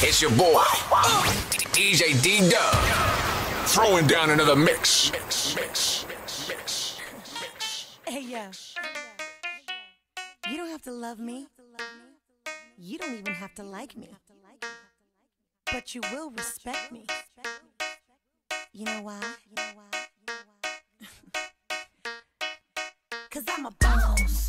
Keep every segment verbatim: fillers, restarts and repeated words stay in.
It's your boy, D J D-Dub, throwing down another mix. Hey, yo. You don't have to love me. You don't even have to like me. But you will respect me. You know why? Cause I'm a boss.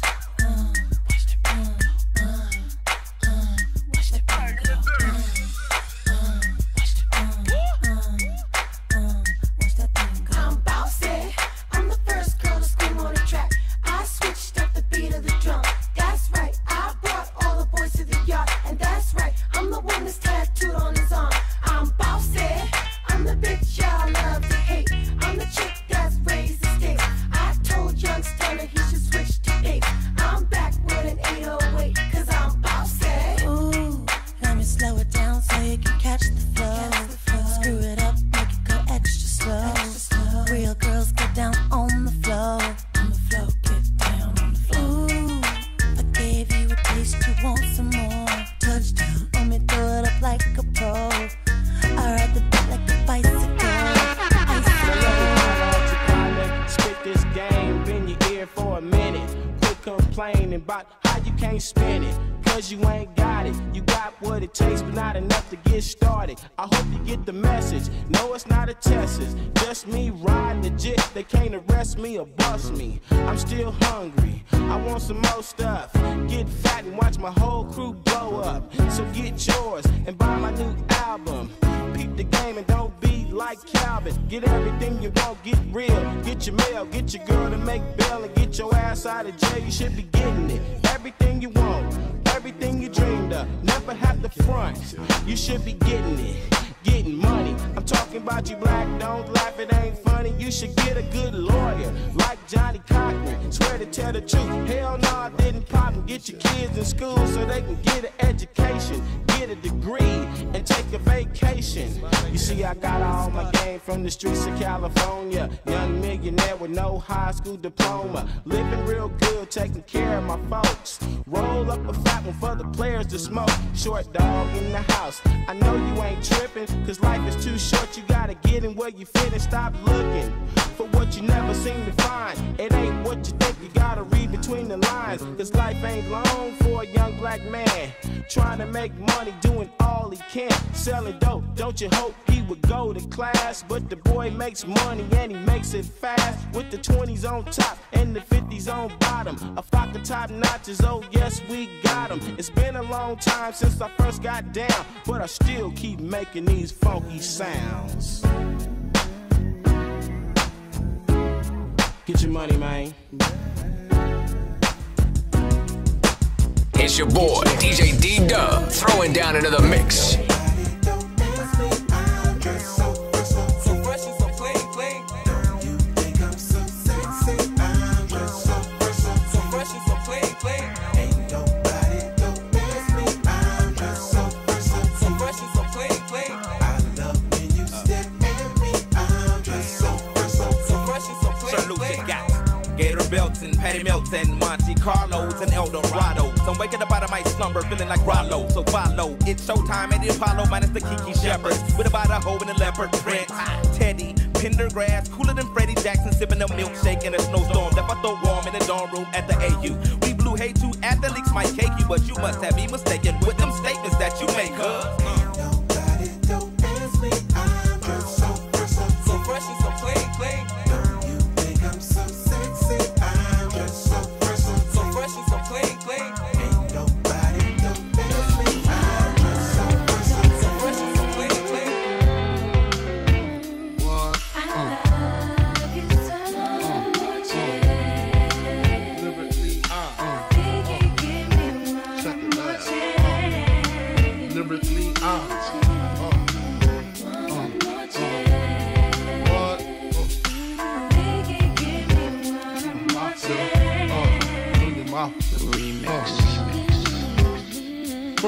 About how you can't spend it, cause you ain't got it. You got what it takes, but not enough to get started. I hope you get the message. No, it's not a test, it's just me riding legit. They can't arrest me or bust me. I'm still hungry, I want some more stuff. Get fat and watch my whole crew blow up. So get yours and buy my new album. Peep the game and don't be like Calvin. Get everything you want, get real. Get your mail, get your girl to make bail, and get your ass out of jail. You should be getting it. Everything you want, everything you dreamed of. Never have to front. You should be getting it. Getting money. I'm talking about you black, don't laugh, it ain't funny. You should get a good lawyer, like Johnny Cochran. Swear to tell the truth, hell no, I didn't pop and get your kids in school so they can get an education, get a degree, and take a vacation. You see, I got all my game from the streets of California. Young millionaire with no high school diploma. Living real good, taking care of my folks. Roll up a fat one for the players to smoke. Short dog in the house, I know you ain't tripping, cause life is too short, you gotta get in where you fit and stop looking for what you never seem to find. It ain't what you think, you gotta read between the lines, cause life ain't long for a young black man trying to make money, doing all he can, selling dope. Don't you hope he would go to class? But the boy makes money and he makes it fast, with the twenties on top and the fifties on bottom. A flock of top notches, oh yes, we got them. It's been a long time since I first got down, but I still keep making these funky sounds. Get your money, man. It's your boy, D J D-Dub, throwing down another mix. Patty Milton, Monte Carlos, and El Dorado. So I'm waking up out of my slumber, feeling like Rollo. So follow, it's showtime at the Apollo, minus the Kiki Shepherds. With about a hoe and a leopard print. Teddy, Pendergrass, cooler than Freddie Jackson, sipping a milkshake in a snowstorm. Left I throw warm in the dorm room at the A U. We blew hay to athletes might cake you, but you must have me mistaken with them statements that you make, huh? Nobody don't ask me, I'm just so fresh, so fresh and so clean, clean. You think I'm so sexy? I'm just so fresh, so fresh and so clean, clean. Ain't nobody don't ask me, I'm just so fresh, so fresh and so clean, clean. What? I love you so much, yeah. Liberty, uh, think you give me much, yeah. Liberty, uh.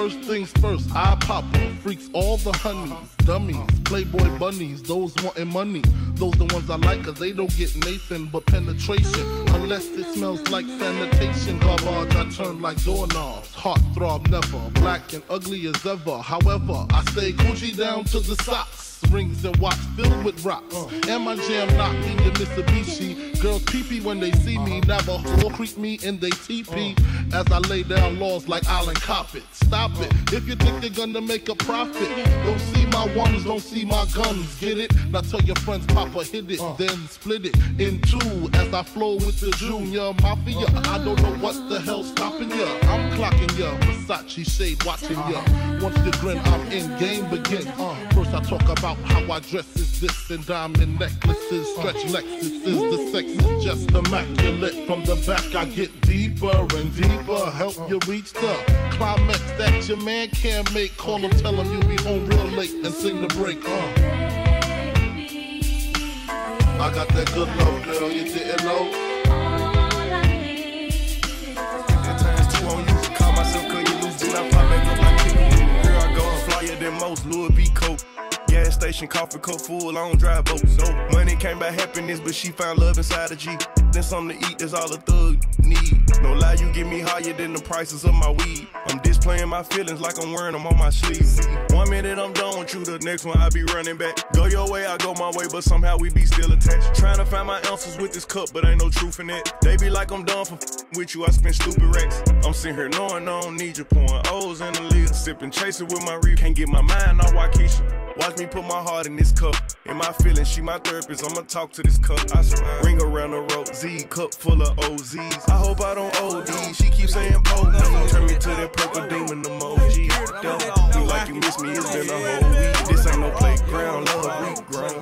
First things first, I pop em. Freaks all the honeys, dummies, playboy bunnies, those wanting money. Those the ones I like, cause they don't get Nathan but penetration. Unless it smells like sanitation. Garbage, I turn like doorknobs. Heart throb never, black and ugly as ever. However, I stay Gucci down to the socks. Rings and watch filled with rocks. Uh. And my jam knocking your Mitsubishi. Girls pee-pee when they see me. Never whore creep me in they teepee. Uh. As I lay down laws like Island Coppet. Stop uh. it. If you think you're gonna make a profit, don't see my ones, don't see my guns. Get it? Now tell your friends Papa hit it, uh. then split it in two. As I flow with the Junior Mafia. Uh. I don't know what the hell's stopping ya. I'm clocking ya. Versace shade watching ya. Once you grin, I'm in, game begin. Uh. First I talk about how I dress is this and diamond necklaces, stretch Lexuses, the sex is just immaculate. From the back I get deeper and deeper, help you reach the climax that your man can't make. Call him, tell him you be home real late and sing the break. Uh. I got that good love, girl, you didn't know. Ten times two on you, call myself cause you lose, then I pop back up like King. Here I go, flyer than most, Louis V. Coke. Gas station, coffee cup full, I don't drive boats. So money came by happiness, but she found love inside a G. Then something to eat, that's all a thug need. No lie, you get me higher than the prices of my weed. I'm displaying my feelings like I'm wearing them on my sleeve. One minute I'm done with you, the next one I be running back. Go your way, I go my way, but somehow we be still attached. Trying to find my ounces with this cup, but ain't no truth in it. They be like I'm done for with you, I spend stupid racks. I'm sitting here knowing I don't need you, pouring O's in the lid. Sipping, chasing with my reef, can't get my mind off Waukesha. Watch me put my heart in this cup. In my feelings, she my therapist, I'ma talk to this cup. I swear. Ring around the road, Z, cup full of O Zs. I hope I don't O D, she keeps saying O D. Turn me to that purple demon emoji. Don't feel like you miss me, it's been a whole week. This ain't no playground, love regrown.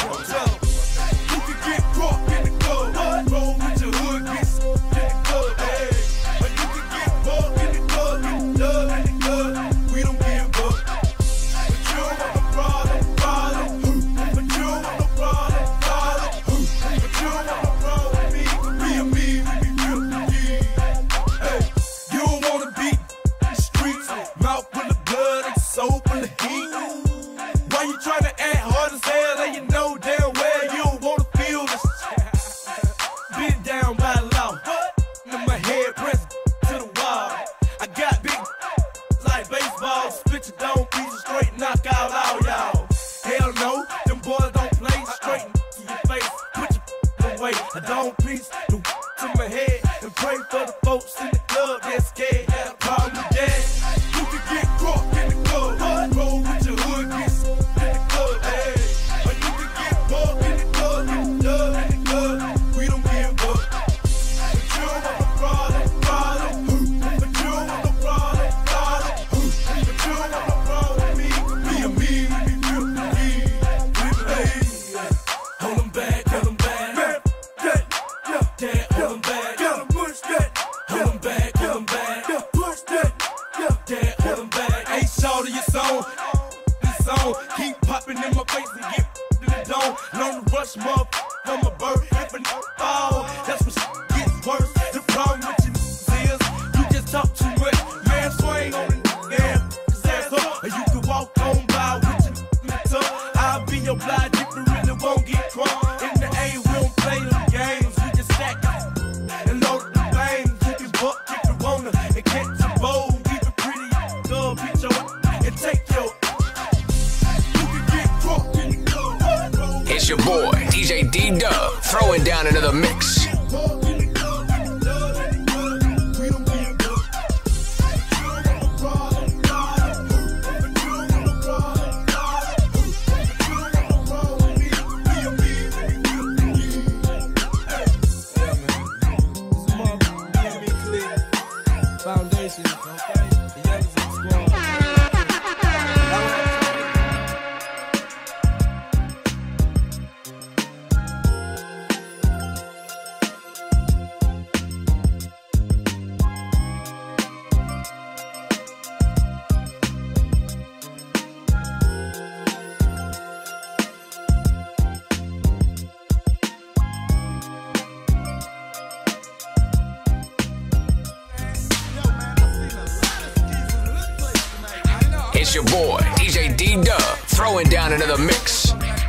You can get caught in the club, roll with your hood, get in the club, hey. But you can get caught in the club, get love in the club, we don't give up. But you don't want no problem, problem. But you don't want no problem, problem. But you don't want no problem with me, we are me, we be real for you. Hey, you don't wanna be in the streets, mouth full of blood and soul full of heat. Why you tryna act hard as hell and you know damn well you don't wanna feel this? Been down by law, in my head pressed to the wall. I got big like baseball, split your dome piece straight, knock out all y'all. Hell no, them boys don't play straight to your face, put your away. I don't piece the to my head and pray for the folks in the club that's scared. Call me dad. You can get caught in the club, roll with your hood, get in the club, hey. Or you can get caught in the club, get love in the club, we don't give up. But you don't want no problem, problem. But you don't want no problem, problem. But you don't want no problem with me, me and me, we be real for me. We believe. Hold them back, hold them back. Dad, hold them back. Push that. Hold them back, hold them back. Push that. Dad, hold them back. Ain't short of your song. This song keep popping in my face and get in the dome. Learn to rush mother from a bird. If a n fall, that's when shit gets worse. The problem with you is you just talk too much. Man, swing on the damn ass up. Or you can walk on by with your tough. I'll be obliged if you really won't get crunk. In the A, we don't play them games. We just stack and load the bangs. You can buck if you wanna and catch a bowl. Keep it pretty, go beat your and take your. You can get caught in the club. It's your boy, D J D-Dub, throwing down into the mix. Foundation, okay? The youngest in the squad. It's your boy, D J D-Dub, throwing down another mix.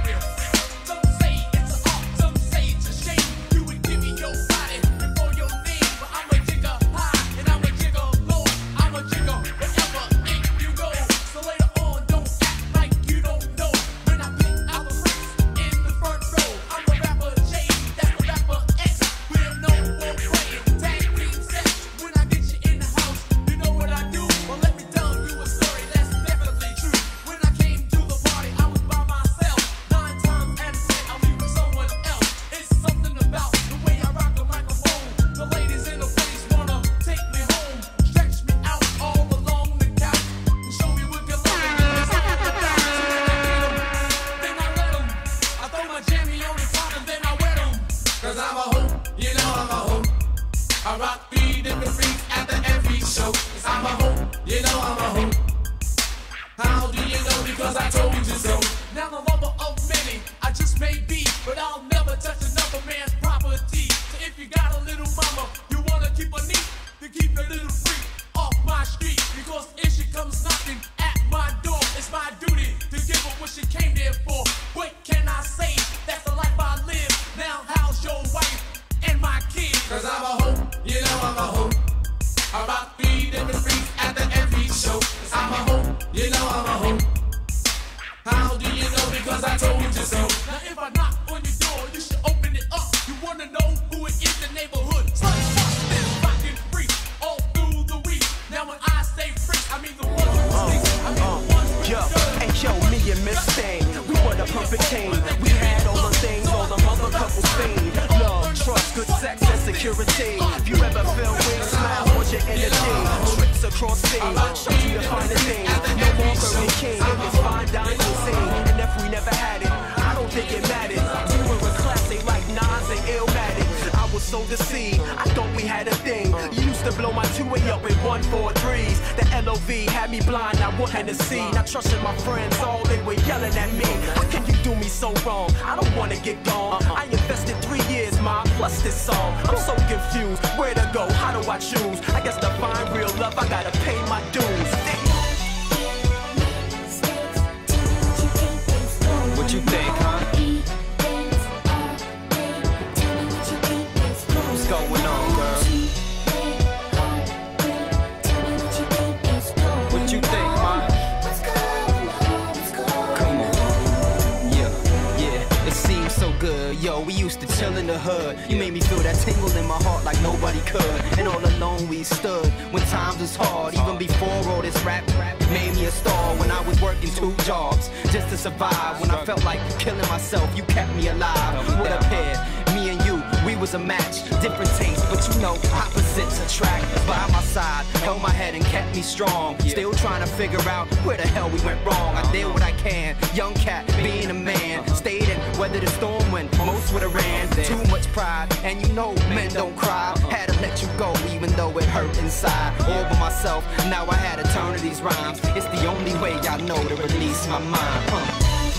Strong, still trying to figure out where the hell we went wrong. I did what I can, young cat, being a man. Stayed in, weathered the storm when most would've ran. Too much pride, and you know men don't cry. Had to let you go even though it hurt inside. All by myself, now I had to turn to these rhymes. It's the only way I know to release my mind. Huh.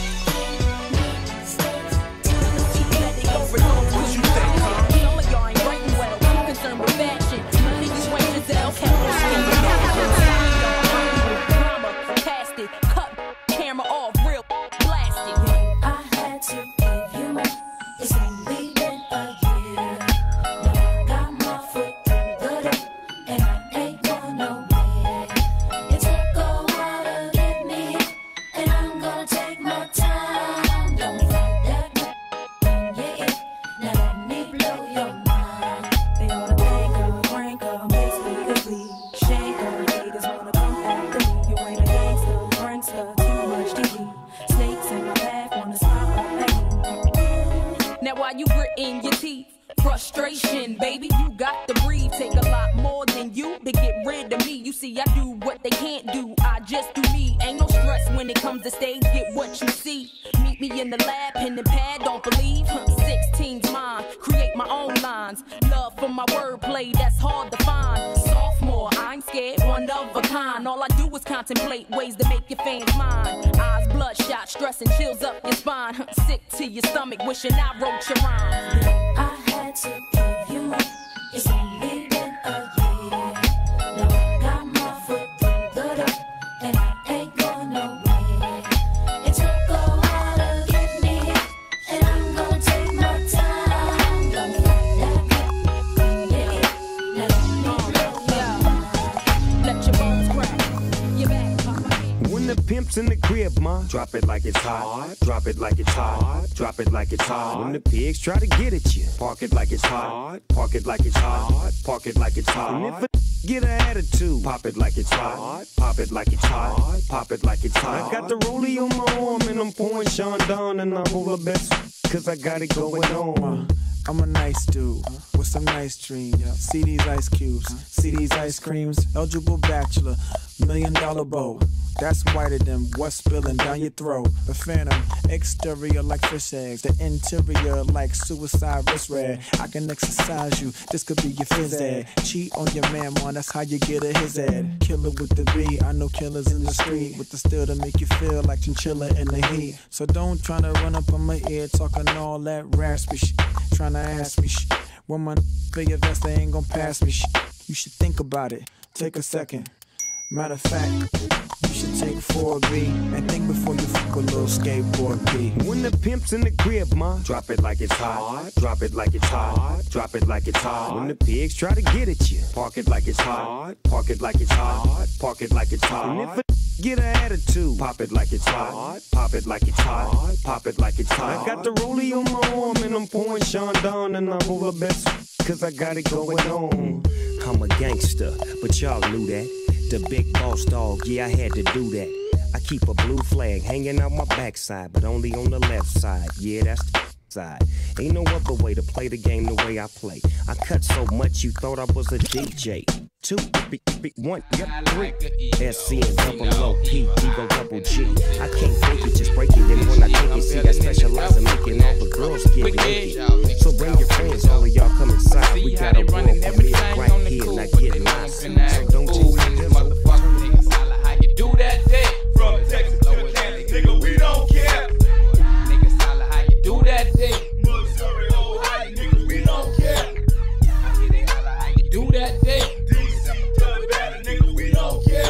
What you think, huh? Some of y'all ain't writing well, I'm concerned with fashion. None of you ain't Giselle, frustration, baby, you got to breathe. Take a lot more than you to get rid of me. You see, I do what they can't do, I just do me. Ain't no stress when it comes to stage, get what you see. Meet me in the lab, pen and pad, don't believe. sixteen's mine, create my own lines. Love for my wordplay, that's hard to find. Sophomore, I ain't scared, one of a kind. All I do is contemplate ways to make your fans mine. Eyes bloodshot, stress and chills up your spine. Sick to your stomach, wishing I wrote your rhyme. I had to give you up, it's only been a year. Now I got my foot through the door, and I ain't going pimp's in the crib, ma, drop it like it's hot. Drop it like it's hot. Drop it like it's hot. When the pigs try to get at you, park it like it's hot. Park it like it's hot. Park it like it's hot. And if a get an attitude, pop it like it's hot. Pop it like it's hot. Pop it like it's hot. I got the rollie on my arm and I'm pouring Sean down and I'm over best cause I got it going on. I'm a nice dude with some nice dreams. See these ice cubes, see these ice creams. Eligible bachelor, million dollar bow. That's whiter than what's spilling down your throat. The phantom, exterior like fish eggs. The interior like suicide wrist rag. I can exercise you, this could be your phys ed. Cheat on your man, man, that's how you get a his ad. Killer with the B, I know killers in the street. With the steel to make you feel like chinchilla in the heat. So don't try to run up on my ear talking all that raspy shit. Trying to ask me shit. When my big vest, they ain't gon' pass me shit. You should think about it, take a second. Matter of fact, you should take four B and think before you fuck a little skateboard B. When the pimp's in the crib, ma, drop it like it's hot. Drop it like it's hot. Drop it like it's hot. When the pigs try to get at you, park it like it's hot. Park it like it's hot. Park it like it's hot. And if a get an attitude, pop it like it's hot. Pop it like it's hot. Pop it like it's hot. I got the rollie on my arm and I'm pouring Sean down and I'm over best cause I got it going on. I'm a gangster, but y'all knew that. The big boss dog, yeah, I had to do that. I keep a blue flag hanging out my backside, but only on the left side. Yeah, that's the side. Ain't no other way to play the game the way I play. I cut so much you thought I was a D J. Two, b, b, one, yep, three. S C and double O P, Eagle double G. I can't fake it, just break it. And when I take it, see, I specialize in making all the girls get naked. So bring your friends, all of y'all come inside. We got a world premiere right here, not getting lost. So don't you motherfucker, niggas holla how you do that day. From Texas to Cali, nigga, we don't care. Niggas holla how you do that day. Missouri, Ohio, nigga, we don't care. I hear they holla how you do that day. D C to Nevada, nigga, we don't care.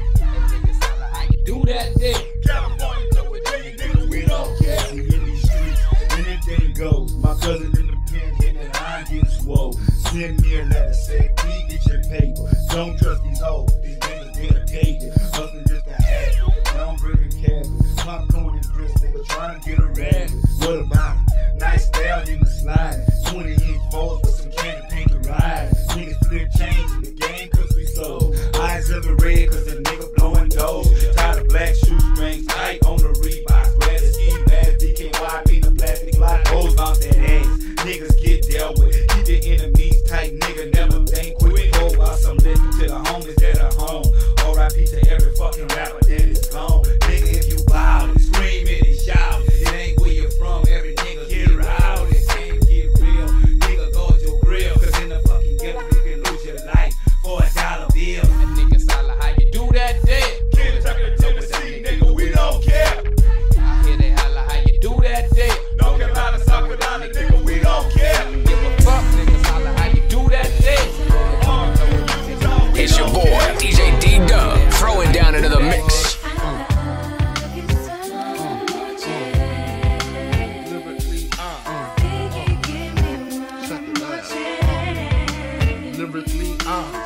Niggas holla how you do that day. California to Virginia, nigga, we don't care. See, in these streets, anything goes. My cousin in the pen hitting, I getting swole. Send me a letter, say, please get your paper. Don't trust these hoes. These niggas dedicated. Hustling just to have it. Don't bring a cabin. Popcorn and grits, nigga trying to get a rabbit. What about it? Nice style in the slide. twenty inch balls with some candy paint to ride. Niggas flip change in the game cause we sold. Eyes of the red cause the nigga blowing dough. Tired of black shoestrings tight on the Reebok. Glad to ski mask, D K Y, beat the plastic lot. Hoes off that ass. Niggas get dealt with. Keep your enemies tight, nigga. Never think quick. Go out some living to the homies that are home. R I P to every fucking rapper that is gone. Nigga, if you wild and scream it and shout, it ain't where you're from. Every nigga get rowdy. It can't get real. Nigga, go to your grill. Cause in the fucking ghetto, you can lose your life for a dollar bill. And niggas holla how you do that day. Kentucky to Tennessee, nigga, we don't care. I hear they holla how you do that day. North Carolina, South Carolina, nigga, we don't care. Give a fuck, niggas holla how you do that day. It's your boy, D J D-Dub, throwing down into the mix. Lyrically, uh,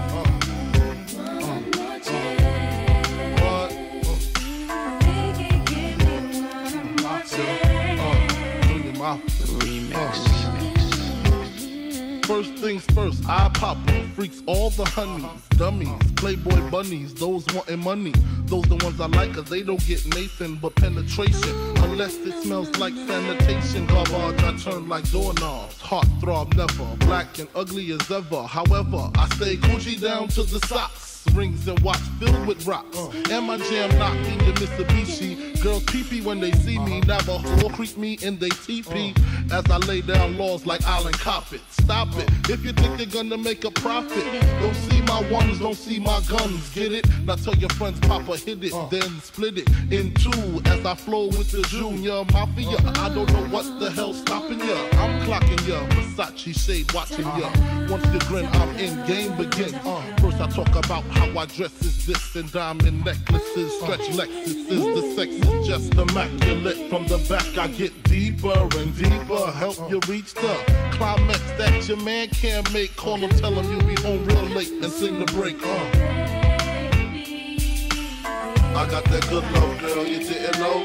First things first, I pop em, freaks all the honeys, dummies, playboy bunnies, those wanting money. Those the ones I like cause they don't get Nathan but penetration. Unless it smells like sanitation, garbage I turn like doorknobs. Heart throb never, black and ugly as ever. However, I stay Gucci down to the socks. Rings and watch filled with rocks. Uh. And my jam knocking the Mitsubishi. Girls pee-pee when they see me. Navajo creep me in they teepee. Uh. As I lay down laws like Island Coppet. Stop uh. it. If you think you're gonna make a profit, don't see my ones, don't see my guns. Get it? Now tell your friends Papa hit it, uh. then split it in two. As I flow with the Junior Mafia. Uh. I don't know what the hell's stopping ya. I'm clocking ya. Versace shade watching ya. Once you grin, I'm in, game begin. Uh. First I talk about how I dress is this and diamond necklaces, stretch Lexuses, the sex is just immaculate. From the back I get deeper and deeper, help you reach the climax that your man can't make. Call him, tell him you'll be home real late and sing the break. Uh. I I got that good love, girl, you didn't know.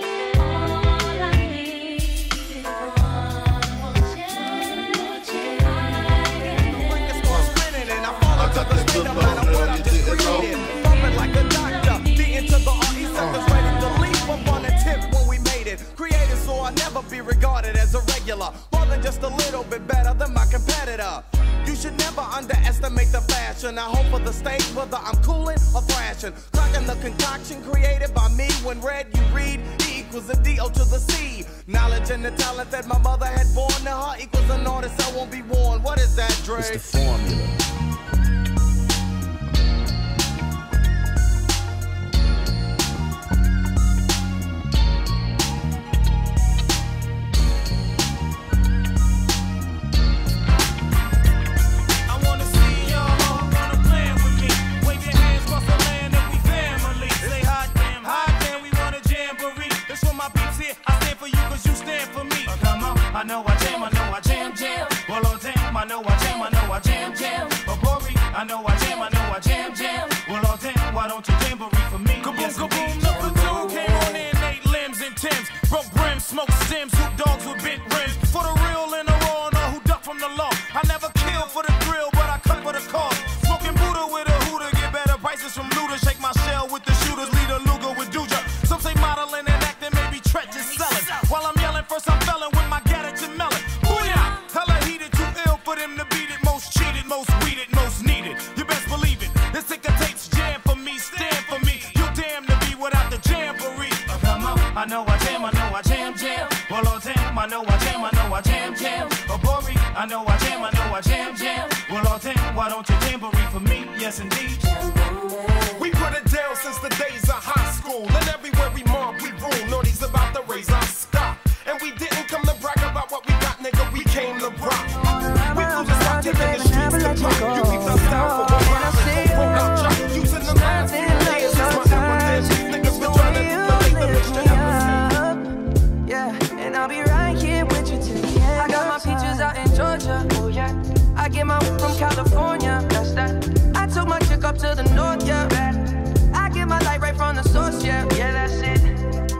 I got that good love, girl, you didn't know. Bumping like a doctor, beating to the R E seconds ready to leap up on a tip when we made it. Created so I'll never be regarded as a regular, more than just a little bit better than my competitor. You should never underestimate the fashion. I hope for the stage whether I'm cooling or thrashing. Cracking the concoction created by me. When read, you read, E equals a D O to the C. Knowledge and the talent that my mother had born to her equals an artist I won't be worn. What is that, Dre? It's the formula. I know I jam, I know I jam, jam. Well, oh damn, I know I jam, I know I jam, jam. But Bori, I know I jam, I know I jam, jam. Well, oh damn, why don't you jamboree for me? Kaboom, yes, kaboom, number two came on in eight limbs and Timbs. Broke brims, smoked stems, hoop dogs with bent rims. For the real and the raw, and all who duck from the law. I never kill for the thrill, but I cut for the cause. Smoking Buddha with a hooter, get better prices from looters. Shake my shell with the shooters, lead a Luger with Duja. Some say modeling and acting, maybe treacherous selling. While I'm yelling, first I'm felling with my melon. Booyah! Hella heated, too ill for them to beat it. Most cheated, most weeded, most needed. You best believe it. This ticker tapes jam for me, stand for me. You damn to be without the jamboree. Oh, come on. I know I jam, I know I jam, jam. Well, oh damn, I know I jam, I know I jam, jam. Oh, Bori, I know I jam, I know I jam, jam. Well, oh damn, why don't you jamboree for me? Yes, indeed. We put it down since the days of high school. And everywhere we mob, we rule. Naughty's about to raise our stock. And we didn't come to brag about what we got, nigga, we came to rock. We flew the stock in the streets to pop. You keep the style for one round, roll out drop. Using the lines, we layers, it's my evidence. These niggas been trying to delay the mixture ever. Yeah, and I'll be right here with you till the end. I got my peaches out in Georgia, oh yeah. I get my from California, that's that. I took my chick up to the north, yeah. I get my light right from the source, yeah. Yeah, that's it.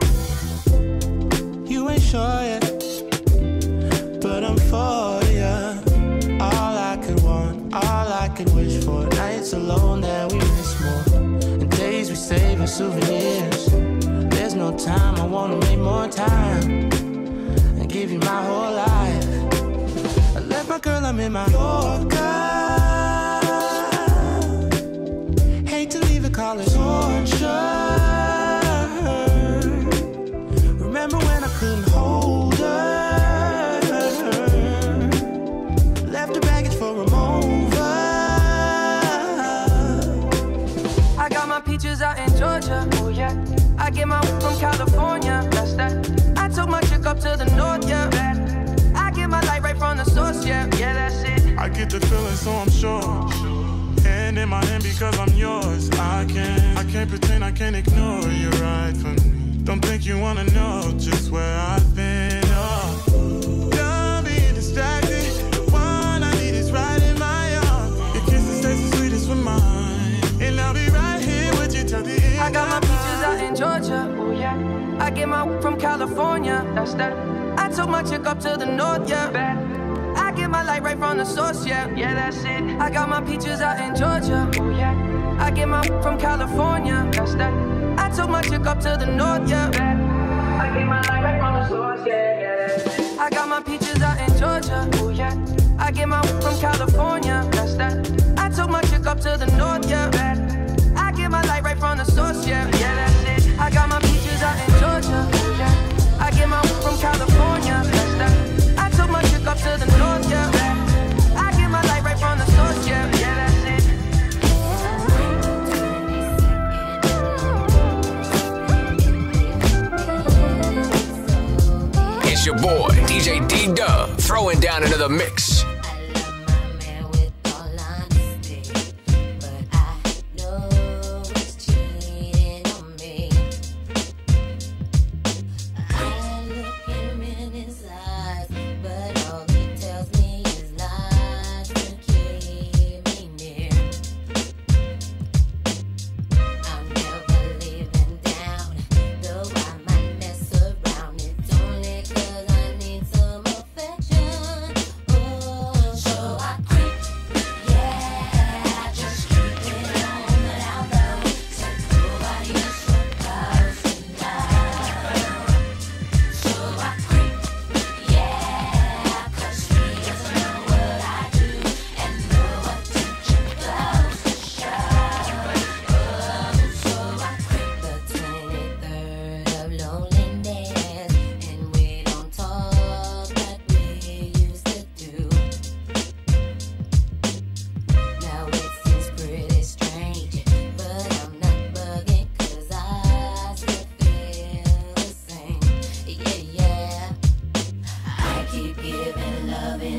You ain't sure yet, but I'm for ya. All I could want, all I could wish for. Nights alone that we miss more, and days we save as souvenirs. There's no time, I wanna make more time and give you my whole life. I left my girl, I'm in my Yorker. Hate to leave it, call it torture. Remember when I couldn't hold her? Left her baggage for a mover. I got my peaches out in Georgia, oh yeah. I get my from California, that's that. I took my chick up to the north, yeah. I get my light right from the source, yeah. Yeah, that's it. I get the feeling, so I'm sure. Hand in my hand because I'm yours. I can't, I can't pretend, I can't ignore you right from me. Don't think you wanna know just where I've been. Oh, don't be distracted. The one I need is right in my arms. Your kisses taste the sweetest with mine, and I'll be right here with you till the end. I got my peaches out in Georgia, oh yeah. I get my from California, that's that. I took my chick up to the north, yeah. I get my light right from the source, yeah. Yeah, that's it. I got my peaches out in Georgia, oh yeah. I get my from California, that's that. I took my chick up to the north, yeah. I get my light right from the source, yeah, yeah. I got my peaches out in Georgia, oh yeah. I get my from California, that's that. I took my chick up to the north, yeah. I get my light right from the source, yeah. Yeah, that's it. I got my peaches out in Georgia, oh yeah. I get my from California, that's that. I took my chick up to the north, yeah. I get my light right from the source, yeah. Yeah, that's it. It's your boy, D J D-Dub, throwing down into the mix. Down.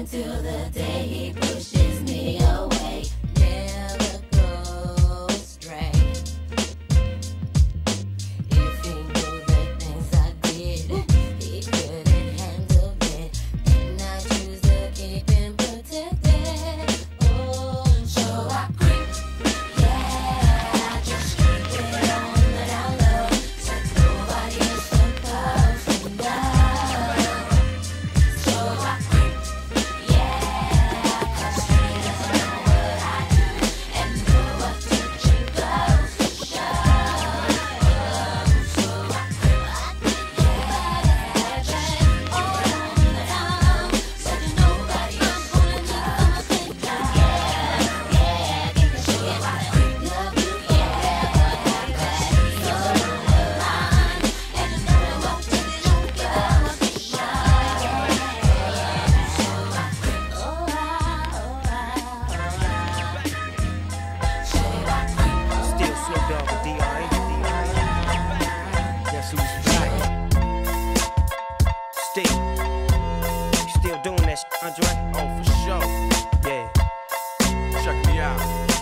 until the day he pushes me away. Never go astray. If he knew the things I did, he couldn't handle it. And I choose to keep him protected. Oh, so I creep, yeah, I just keep it on without love. So nobody is supposed to know. So I creep, yeah, 'cause he doesn't know what I do and know what to drink goes to show. So I creep, yeah, just all on without love. So nobody is pulling me from a thing. Yeah, yeah, because she is my creep. Love you, yeah, but I got you on the line and know what to drink goes to show. Still Snoop Dogg with D R E. Guess who's back? Still. You still doing that shit, Andre? Oh, for sure. Yeah. Check me out.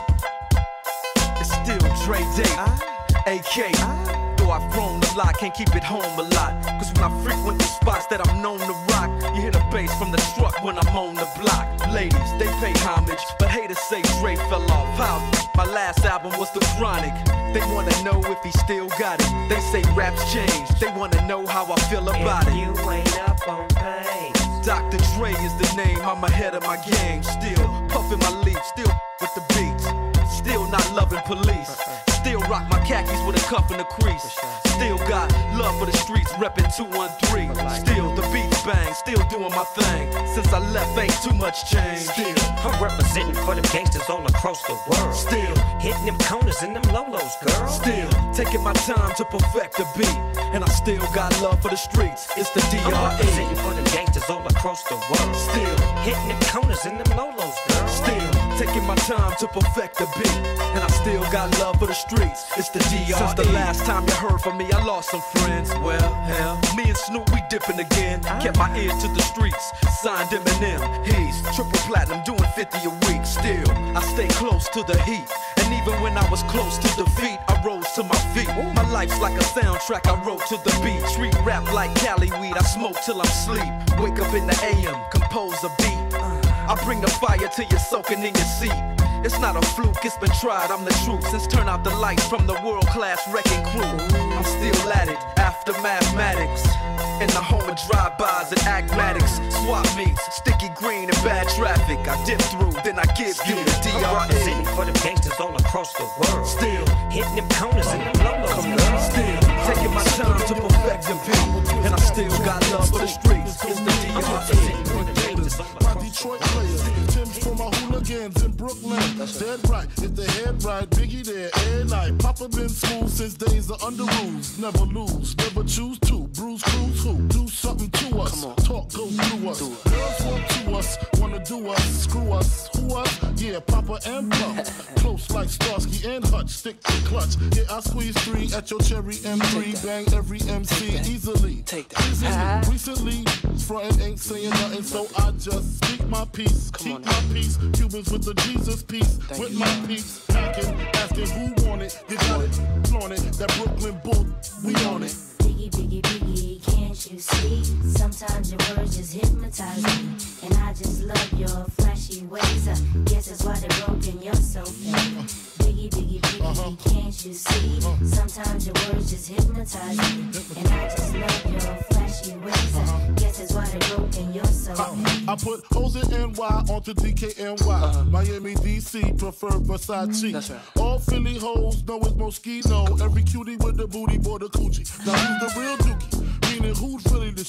It's still Dre Day, A K. Though I've grown a lot, can't keep it home a lot. Cause when I frequent the spots that I'm known to rock, you hear the bass from the truck when I'm on the block. Ladies, they pay homage, but haters say Dre fell off. How? My last album was The Chronic. They wanna know if he still got it. They say raps changed. They wanna know how I feel about If it. you ain't up on pace, Doctor Dre is the name, I'm ahead of my game. Still puffin' my leaf, still with the beats. Still not loving police. Still rock my khakis with a cuff and a crease. Still got love for the streets, reppin' two one three. Still the beats bang, still doing my thing. Since I left, ain't too much change. Still, I'm representing for them gangsters all across the world. Still hitting them corners and them lolos, girl. Still taking my time to perfect the beat, and I still got love for the streets. It's the D I'm R E. representing for them gangsters all across the world. Still hitting them corners and them lolos, girl. Still taking my time to perfect the beat, and I still got love for the streets. It's the D R E. Since the last time you heard from me, I lost some friends. Well, hell, me and Snoop, we dipping again. Kept my ear to the streets, signed Eminem. He's triple platinum, doing fifty a week. Still, I stay close to the heat. And even when I was close to defeat, I rose to my feet. My life's like a soundtrack I wrote to the beat. Street rap like Cali weed, I smoke till I'm sleep. Wake up in the A M, compose a beat. I bring the fire till you're soaking in your seat. It's not a fluke, it's been tried, I'm the truth. Since turn out the lights from the world-class wrecking crew, I'm still at it, after mathematics. In the home of drive-bys and acmatics. Swap meets, sticky green and bad traffic. I dip through, then I give you the D R E. I'm representing for them gangsters all across the world. Still hitting them corners and them lolos, girl. Still taking my time to perfect the beat, and I still got love for the streets. It's the D R E. My Detroit players, Tim's for my hooligans in Brooklyn. Dead right, if they head right, Biggie there, every night. Papa been smooth since days of under rules. Never lose, never choose to. Bruise, cruise, who? Do something to us. Talk, go through us. Girls want to us, wanna do us, screw us, who us? Yeah, Papa and Pump. Close like Starsky and Hutch, stick to clutch. Yeah, I squeeze three at your cherry M three. Bang every M C easily. Take that. Easily. Recently, frontin' ain't saying nothing, so I just speak my peace, keep my peace. Cubans with the Jesus peace, with my peace. Packing, asking who want it, you got it, flaunt it. That Brooklyn bull, we on it. Biggie, biggie, biggie, can't you see? Sometimes your words just hypnotize me, and I just love your flashy ways. I guess that's why they're broken, you're so fake. Biggie, biggie, biggie, uh-huh. Can't you see? Uh-huh. Sometimes your words just hypnotize me, and I just love your flashy ways. Uh-huh. I guess that's why they're broken, you're so fake. I put O's in N Y onto D K N Y. Uh-huh. Miami, D C, prefer Versace. That's right. All Philly hoes know it's Moschino. Every cutie with the booty, boy, the coochie. Now who's the real dookie? Meaning who's really this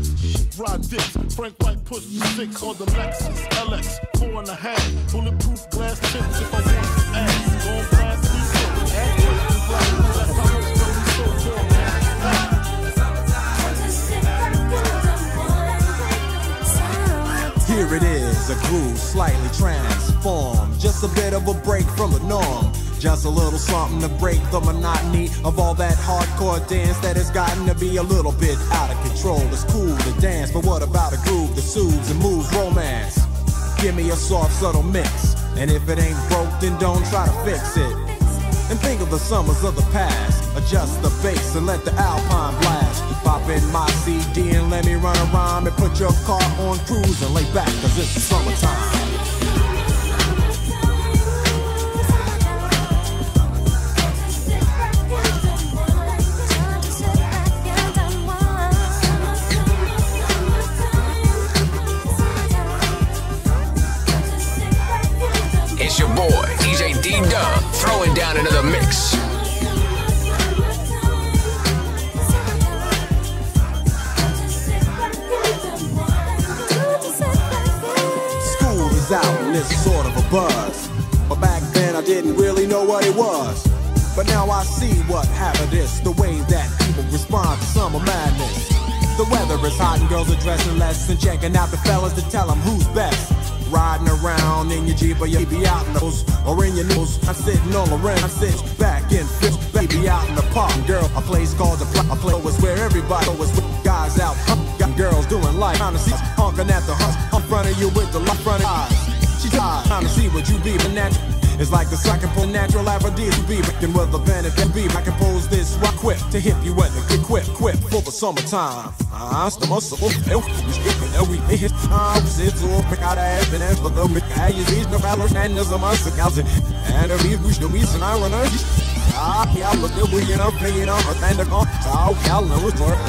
ride dicks? Frank White push the six on the Lexus L X, four and a half. Bulletproof glass tips if I want some ass. Going fast, we Here it is, a groove slightly transformed. Just a bit of a break from the norm. Just a little something to break the monotony of all that hardcore dance that has gotten to be a little bit out of control. It's cool to dance, but what about a groove that soothes and moves romance? Give me a soft, subtle mix, and if it ain't broke, then don't try to fix it. And think of the summers of the past. Adjust the bass and let the Alpine blast. Pop in my C D and let me run around and put your car on cruise and lay back, cause it's the summertime. It's your boy, D J D-Dub, throwing down into the mix. School is out and it's sort of a buzz. But back then I didn't really know what it was. But now I see what happened is the way that people respond to summer madness. The weather is hot and girls are dressing less and checking out the fellas to tell them who's best. Riding around in your Jeep or your baby out in those or in your nose. I'm sitting all around, I'm sitting back in fish, baby out in the park. Girl, a place called the Pl- a place was where everybody was with guys out. Got girls doing life, trying to see honking at the huts in front of you with the light front of eyes. She tired, trying to see what you be, but natural. It's like the second pull natural aphrodisiac be working with a benefit be. I compose this rock quick to hit you with it. Quick, quick for the summertime. Ah, the muscle. Eu skipping every hit. Ah, it's all pick out ass and ass for the big guy. You see no valor and there's a muscle cousin. And a beef wish the reason I run a ah, yeah, look at we in a paying on a thunder call. So, Cal, no, it's more.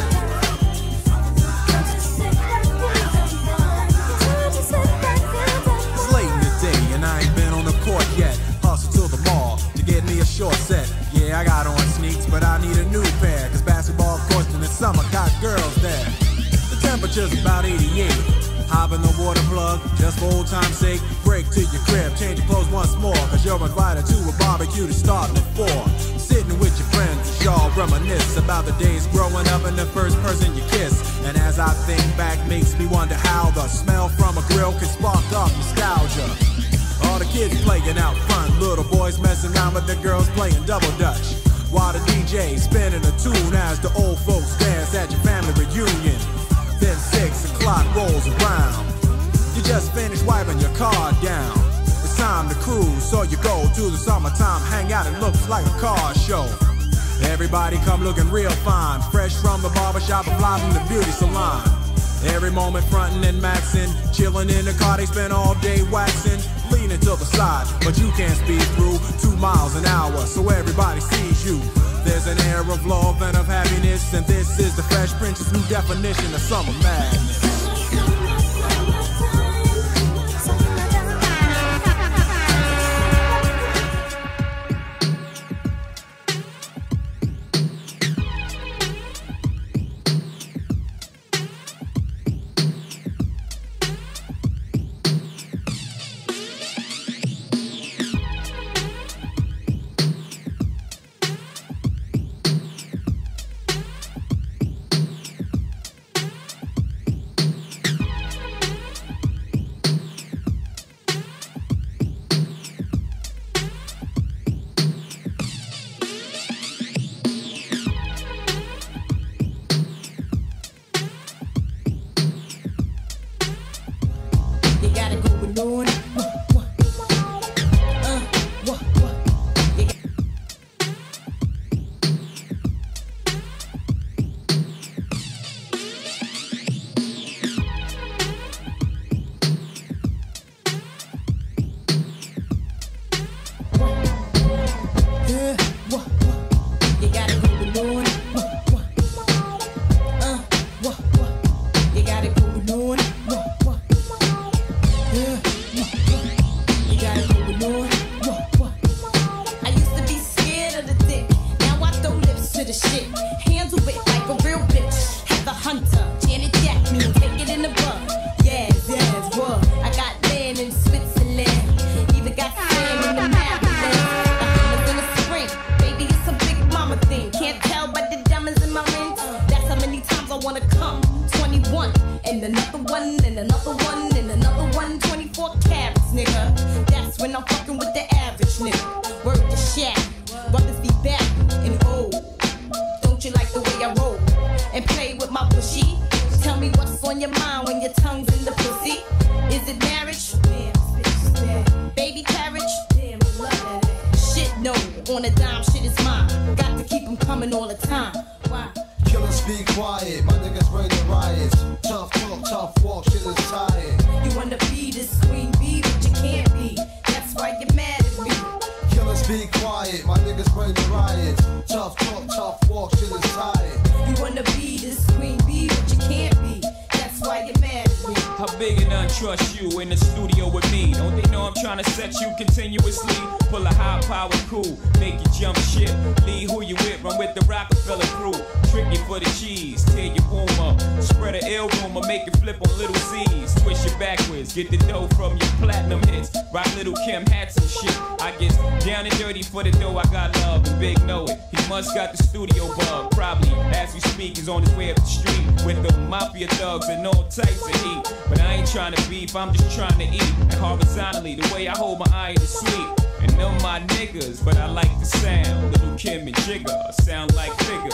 Yet, hustle to the mall to get me a short set. Yeah, I got on sneaks, but I need a new pair. Cause basketball courts in the summer got girls there. The temperature's about eighty-eight. Hop in the water plug, just for old time's sake. Break to your crib, change your clothes once more. Cause you're invited to a barbecue to start at four. Sitting with your friends as y'all reminisce about the days growing up and the first person you kiss. And as I think back, makes me wonder how the smell from a grill can spark up nostalgia. All the kids playing out front, little boys messing around with the girls playing double dutch. While the D J spinning a tune as the old folks dance at your family reunion. Then six o'clock rolls around. You just finished wiping your car down. It's time to cruise, so you go to the summertime hangout. It looks like a car show. Everybody come looking real fine, fresh from the barbershop and fly from the beauty salon. Every moment frontin' and maxin', chillin' in the car, they spend all day waxin', leaning to the side, but you can't speed through two miles an hour, so everybody sees you. There's an air of love and of happiness, and this is the Fresh Prince's new definition of summer madness. When I'm fucking with the average nigga. Word to shack. Brothers be back and old. Don't you like the way I roll? And play with my pushy? Tell me what's on your mind when your tongue's in the pussy. Is it marriage? Damn, bitch, damn. Baby carriage? Damn, love that. Shit, no. On a dime, shit is mine. Got to keep them coming all the time. Why? Killers be quiet, my niggas bring the riots. Tough talk, tough walk, shit is tired. You wanna be this queen bee, but you can't be. That's why you're mad at me. Killers be quiet, my niggas bring the riots. Tough talk, tough walk, shit is tired. You wanna be this queen bee, but you can't be. That's why you're mad at me. How big and untrust you in the studio with me? Don't they know I'm trying to set you continuously? Pull a high power cool, make you jump ship. Lead who you with, run with the Rockefeller crew. Trick you for the cheese, tear your boom up. Spread an ill rumor, make it flip on little C's. Twist you backwards, get the dough from your platinum hits. Rock Little Kim hats and shit. I get down and dirty for the dough, I got love, and Big know it. He must got the studio bug, probably. As we speak, he's on his way up the street with the mafia thugs and all types of heat. But I ain't trying to beef, I'm just trying to eat. And horizontally, the way I hold my eye is sweet. And them my niggas, but I like the sound. Little Kim and Jigga sound like figures.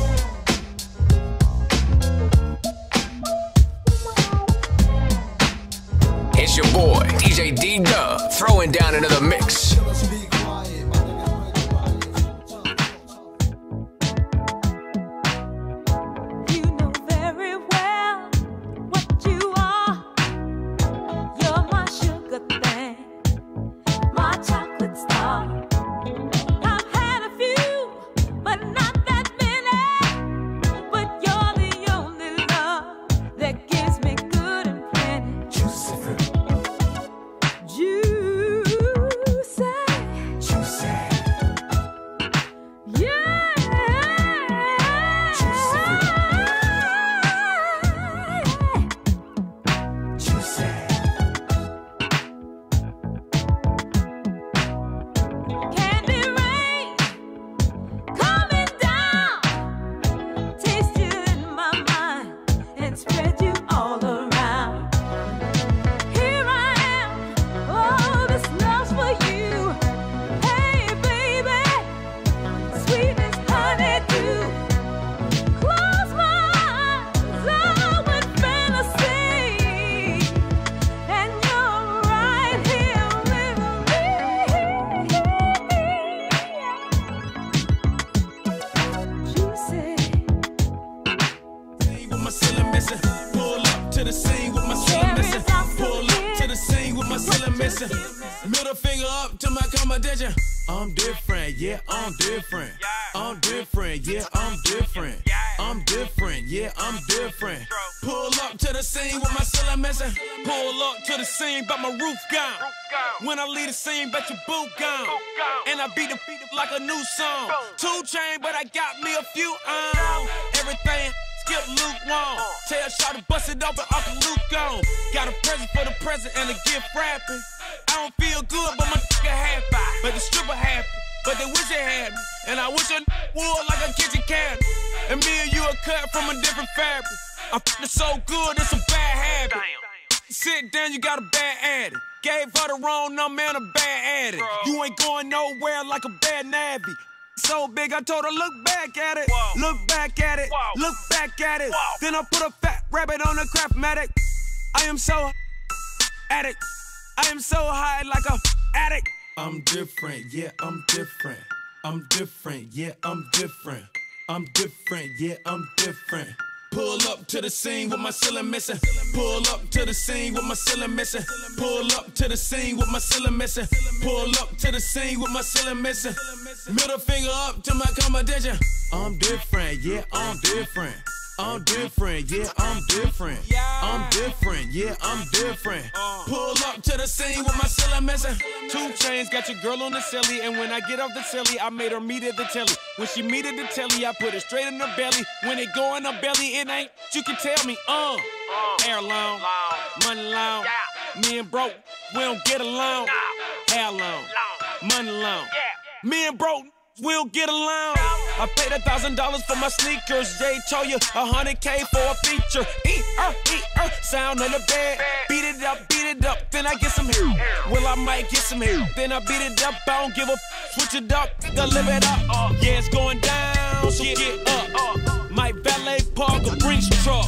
It's your boy, D J D-Dub, throwing down another mix. Middle finger up to my competition. I'm different, yeah, I'm different. I'm different, yeah, I'm different. I'm different, yeah, I'm different. Pull up to the scene with my ceiling missing. Pull up to the scene, but my roof gone. When I leave the scene, bet your boot gone. And I beat the beat like a new song. Two chain, but I got me a few on. Everything. Skip lukewarm. Tell Shaw to bust it open, Uncle Luke gone. Got a present for the present and a gift wrapping. I don't feel good, but my nigga happy. But the stripper happy, but they wish they had me. And I wish I would like a kitchen cabinet. And me and you are cut from a different fabric. I'm f***ing so good, it's a bad habit. Sit down, you got a bad addict. Gave her the wrong number and a bad addict. You ain't going nowhere like a bad nabby. So big, I told her, look back at it. Whoa. Look back at it. Whoa. Look back at it. Whoa. Then I put a fat rabbit on the Craftmatic. I am so addict. I am so high like a addict. I'm different, yeah, I'm different. I'm different, yeah, I'm different. I'm different, yeah, I'm different. Pull up to the scene with my ceiling missing. Pull up to the scene with my ceiling missing. Pull up to the scene with my ceiling missing. Pull up to the scene with my ceiling missing. Middle finger up to my competition. I'm different, yeah, I'm different. I'm different, yeah, I'm different. I'm different, yeah, I'm different. Pull up to the scene with my ceiling missing. Two chains, got your girl on the celly. And when I get off the celly, I made her meet at the telly. When she meet at the telly, I put it straight in her belly. When it go in her belly, it ain't, you can tell me, uh. Hair long, money long. Me and broke, we don't get along. Hair long, money long. Me and broke, we'll get along. I paid a thousand dollars for my sneakers. Jay told you a hundred K for a feature. E er e er, sound on the bed. Beat it up, beat it up, then I get some hair. Well, I might get some hair. Then I beat it up, I don't give a switch it up, then live it up. Uh, yeah, it's going down, so get, get up. Uh, my valet park a Brinks truck.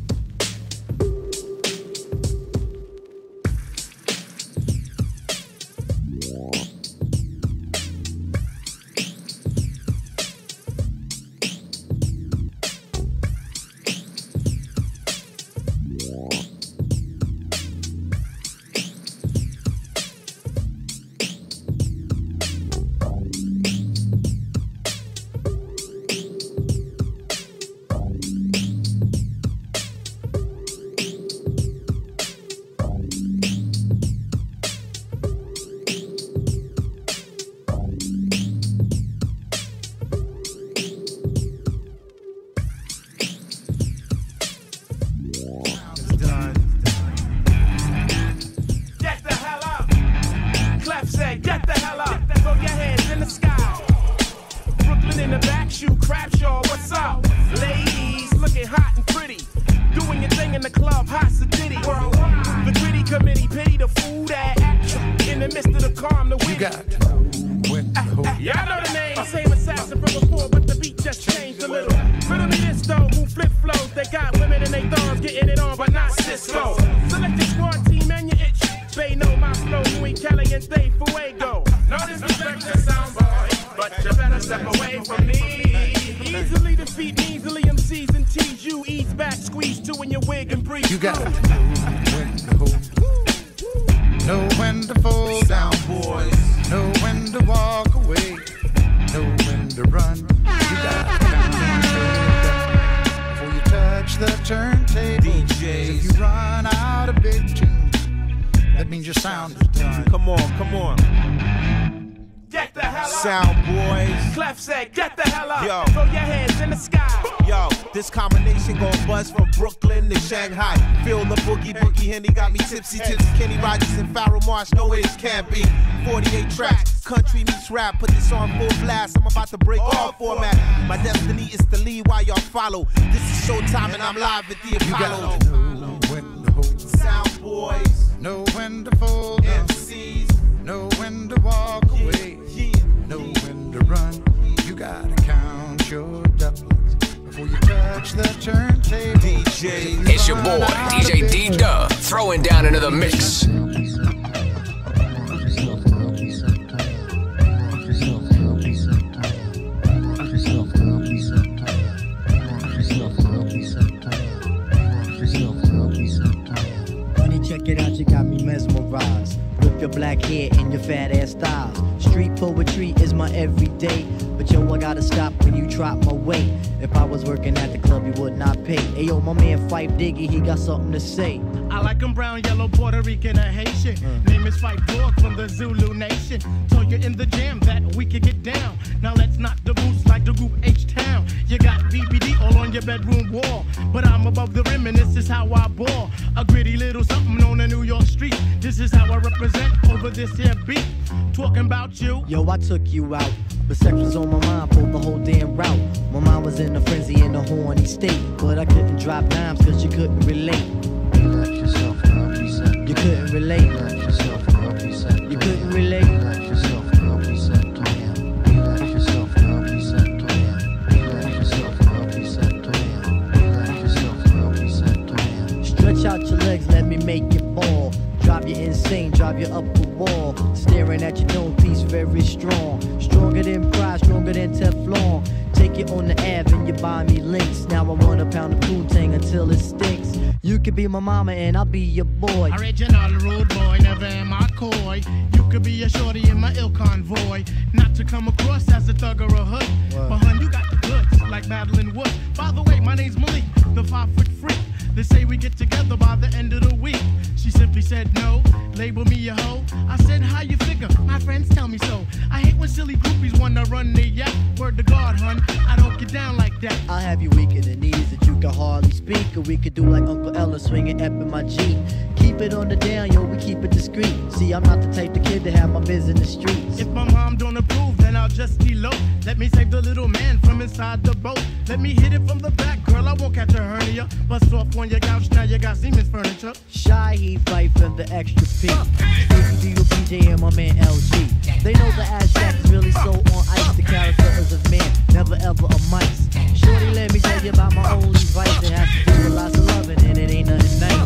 Rap, put this on full blast. I'm about to break all format. My destiny is to lead while y'all follow. This is showtime and I'm live at the Apollo. Know when to hold. Sound boys. Know when to fold. M Cs. Know when to walk away. Yeah. Know when to run. You gotta count your doublets before you touch the turntable. D J. It's your boy, D J D-Dub, throwing down into the mix. Check it out, you got me mesmerized with your black hair and your fat ass styles. Street poetry is my everyday, but yo, I gotta stop when you drop my weight. If I was working at the club, you would not pay. Ayo, my man Fife Diggy, he got something to say. I like him brown, yellow, Puerto Rican, or Haitian. Mm. Name is Fife Dog from the Zulu Nation. Told you in the jam that we could get down. Now let's knock the boots like the group H-Town. You got B B D all on your bedroom wall, but I'm above the rim and this is how I ball. A gritty little something on the New York street. This is how I represent over this here beat. Talking about you. Yo, I took you out, but sex was on my mind for the whole damn route. My mind was in a frenzy in a horny state, but I couldn't drop dimes cause you couldn't relate. You left yourself represent. You couldn't relate. You left yourself represent. You couldn't relate. You left yourself represent. You left yourself represent. You left yourself represent. You left yourself represent. Stretch out your legs, let me make you fall. Drive you insane, drive you up the wall. Staring at your dome piece, very strong. Stronger than pride, stronger than Teflon. Take you on the Ave and you buy me links. Now I want a pound of Poontang until it stinks. You could be my mama and I'll be your boy. Original rude boy, never am I coy. You could be a shorty in my ill convoy. Not to come across as a thug or a hood. What? But hun, you got the goods, like Madeline Wood. By the way, my name's Malik, the five foot freak. They say we get together by the end of the week. She simply said no, label me a hoe. I said, how you figure? My friends tell me so. I hate when silly groupies wanna run their yacht. Word to God, hun, I don't get down like that. I'll have you weak in the knees that you can hardly speak. Or we could do like Uncle Ella swinging up in my Jeep. keep it on the down, yo, we keep it discreet. See, I'm not the type of kid to have my biz in the streets. If my mom don't approve, then I'll just elope. Let me save the little man from inside the boat. Let me hit it from the back, girl, I won't catch a hernia. Bust off on your couch, now you got Siemens furniture. Shy, he fight for the extra P. Stacey Beetle, P J, and my man L G. They know the ass shack is really so on ice. The character is a man, never ever a mice. Shorty, let me tell you about my only vice. It has to do with lots of loving, and it ain't nothing nice.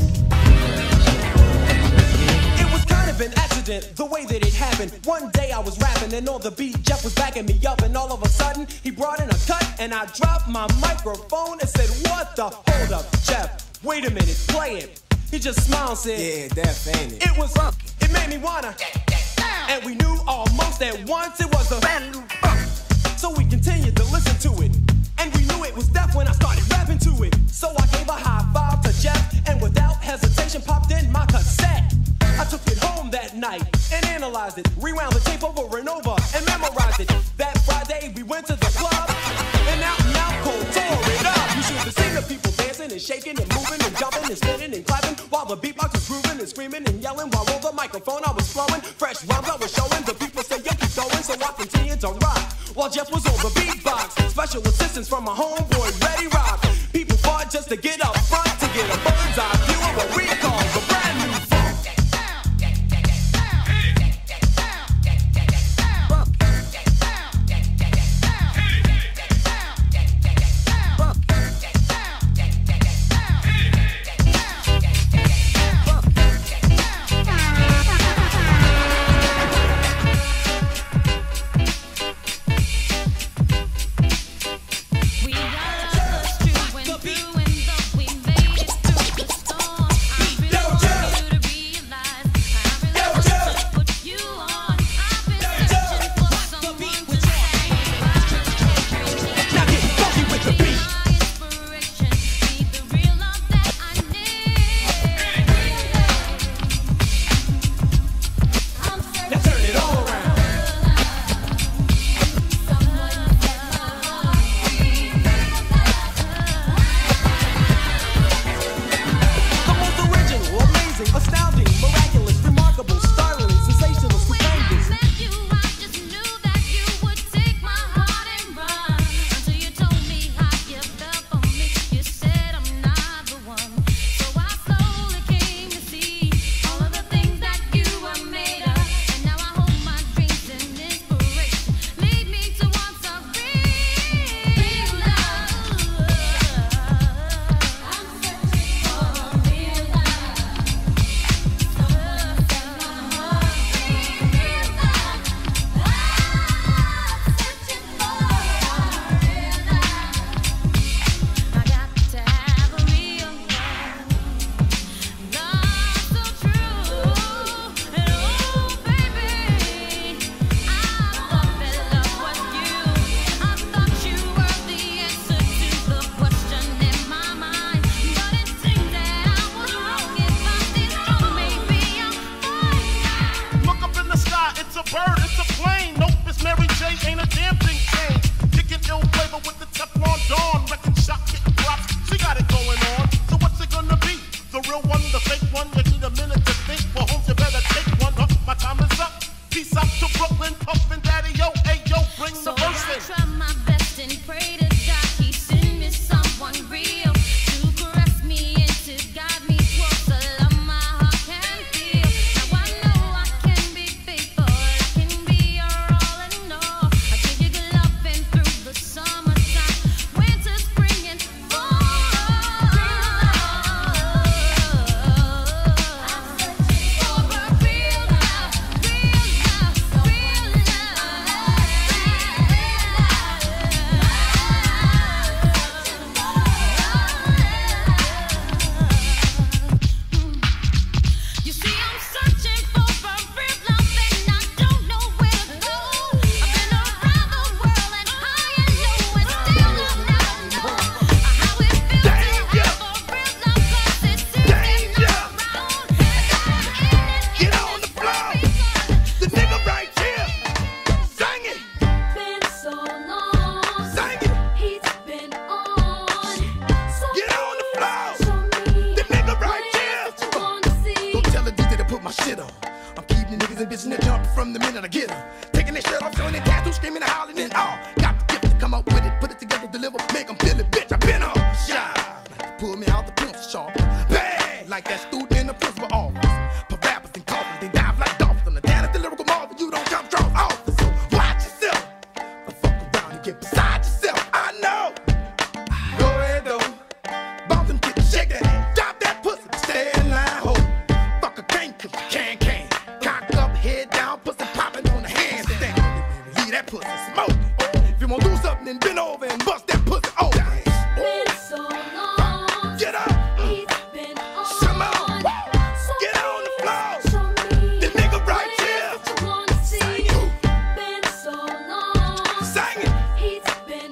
It was kind of an accident, the way that it happened. One day I was rapping, and on the beat, Jeff was backing me up, and all of a sudden, he brought in a cut, and I dropped my microphone and said, what the? Hold up, Jeff, wait a minute, play it. He just smiled and said, yeah, that's ain't it. It was, it made me wanna, and we knew almost at once it was a brand new funk. So we continued to listen to it, and we knew it was death when I started rapping to it. So I gave a high five to Jeff, and without hesitation popped in my cassette. I took it home that night and analyzed it, rewound the tape over and over and memorized it. That Friday we went to the club, and out and out cold tore it up. You should have seen the people dancing and shaking and moving and jumping and spinning and clapping, while the beatbox was grooving and screaming and yelling, while on the microphone I was flowing. Fresh rhymes I was showing, the people say yo keep going, so I continued to rock while Jeff was on the beatbox. Special assistance from my homeboy Ready Rock. People fought just to get up front, to get a bird's eye view of what we call the brand new funk. We are just true and through and though we my shit on. I'm keeping the niggas and bitches that jumping from the minute I get them. Taking their shirt off, showing their tattoos, screaming and howling and all. Got the gift to come up with it, put it together, deliver, make them feel it, bitch. I been on shine. Like pull me out the pencil sharp. Bang! Like that student in the principal office. Put rappers and coffins, they dive like dolphins. On the down at the lyrical marvel, you don't jump drunk off. So watch yourself. Don't fuck around and get beside yourself. I know. Go ahead though. Bump them kids, shake that ass. Drop that pussy, stay in line, hold. Fuck a can't, cause you can, can. Cock up, head down, pussy popping on the handstand. Leave that pussy smoking. If you wanna do something, then bend over and bust that pussy open. Been so long. Get up. It's been on. Come on. Get on the floor. The nigga right here. Sing it. Been so long. Sing it. It's been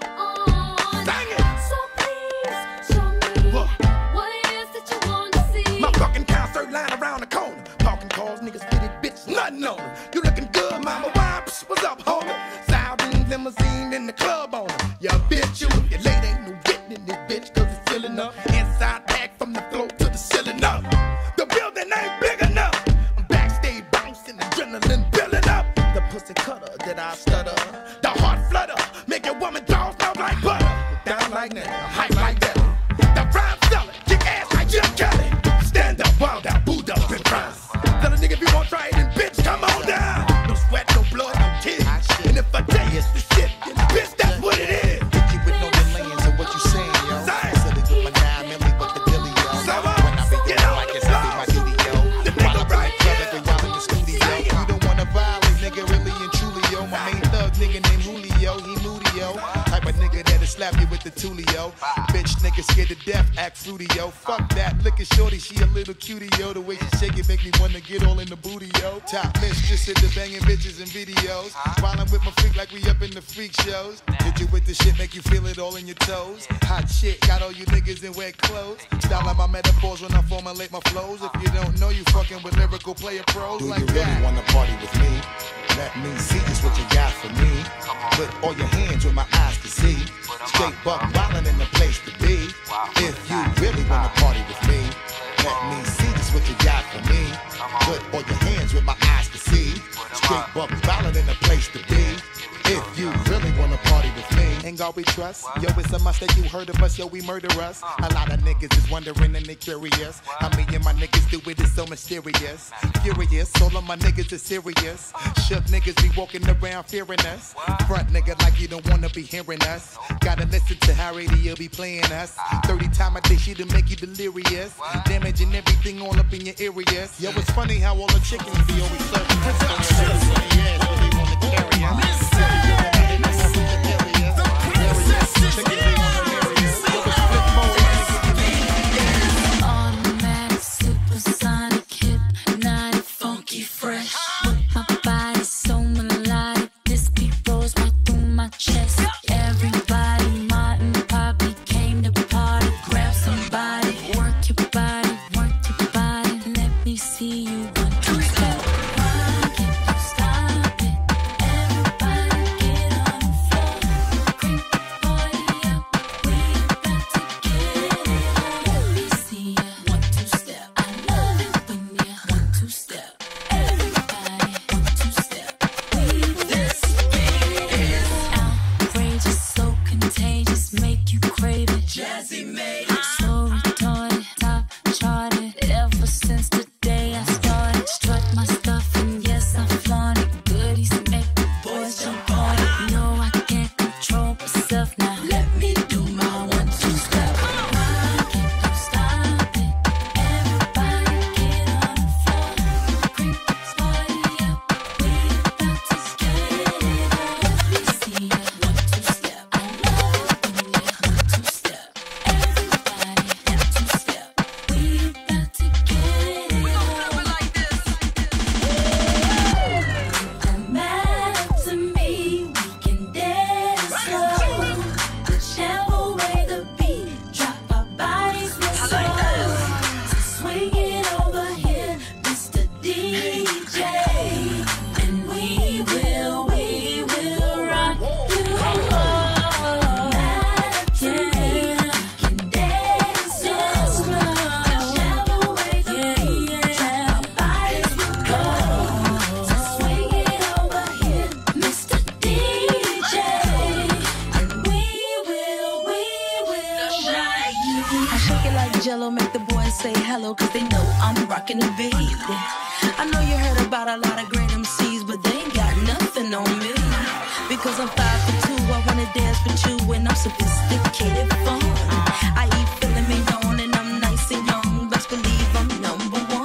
on. Sing it. So please show me What? what it is that you wanna see. My fucking concert line around the corner. Parking cars, niggas fitted, bitch, nothing on them. You looking good, mama. Why? Psh, what's up, homie? Sounding limousine in the club on them. Ya bitch, you if your lady ain't no getting in this bitch, cause it's filling up. Inside pack from the floor to the ceiling up. The building ain't big enough. I'm backstage bouncing, adrenaline building up. The pussy cutter that I stutter. The heart flutter. Make your woman jaws melt like butter. Down like that, hype like that. The prime seller, kick ass like Jim Kelly. Stand up, wild out, booed up, and prime. Tell a nigga if you won't try it, then bitch, come on down. No sweat, no blood, no tears. And if I tell you it's the shit, then bitch, that's what it is. Hit you with no delays of what you saying, yo. Silly with my nine milli with the dilly, yo. When I be the mic, it's I be my duty, yo. While I'm right, brother, they while in the studio. You don't wanna violate, nigga, really and truly, yo. My main thug nigga named Julio, he moody, yo. Type of nigga that'll slap you with the tulio. Bitch, nigga scared to death, act fruity, yo. Fuck that, look at shorty, she a little cutie, yo. The way she shake it make me wanna get all in the booty, yo. Top mistress at the banging bitches and videos. Wildin' with my freak like we up in the freak shows. Hit you with the shit, make you feel it all in your toes. Hot shit, got all you niggas in wet clothes. Style like my metaphors when I formulate my flows. If you don't know, you fucking with lyrical player pros Do like you really that. wanna party with me? Let me see just what you got for me. Put all your hands with my eyes to see. Straight buck wildin' in the place to be. If you really wanna party with me, let me see just what you got for me. Put all your hands with my eyes to see. Straight buck wildin' in the place to be. If you really wanna party with me, Ain't God we trust. Yo, it's a must that you heard of us. Yo, we murder us. A lot of niggas is wondering and they curious. How me and my niggas do it is so mysterious. Furious, all of my niggas is serious. Shook niggas be walking around fearing us. Front nigga like you don't wanna be hearing us. Gotta listen to how radio be playing us. thirty times a day she to make you delirious. Damaging everything all up in your areas. Yo, it's funny how all the chickens be always serving us. Yes, but they wanna carry us. Automatic, supersonic, hypnotic, funky, fresh. With my body so melodic, this beat rolls right through my chest. Everybody, Martin, Poppy came to party. Grab somebody, work your body, work your body. Let me see you one two step. Rock it, stop it. Everybody that jello make the boys say hello, cause they know I'm rocking the beat. I know you heard about a lot of great M Cs, but they ain't got nothing on me. Because I'm five for two, I wanna dance with you, and I'm sophisticated fun. I eat filet mignon, and I'm nice and young, best believe I'm number one.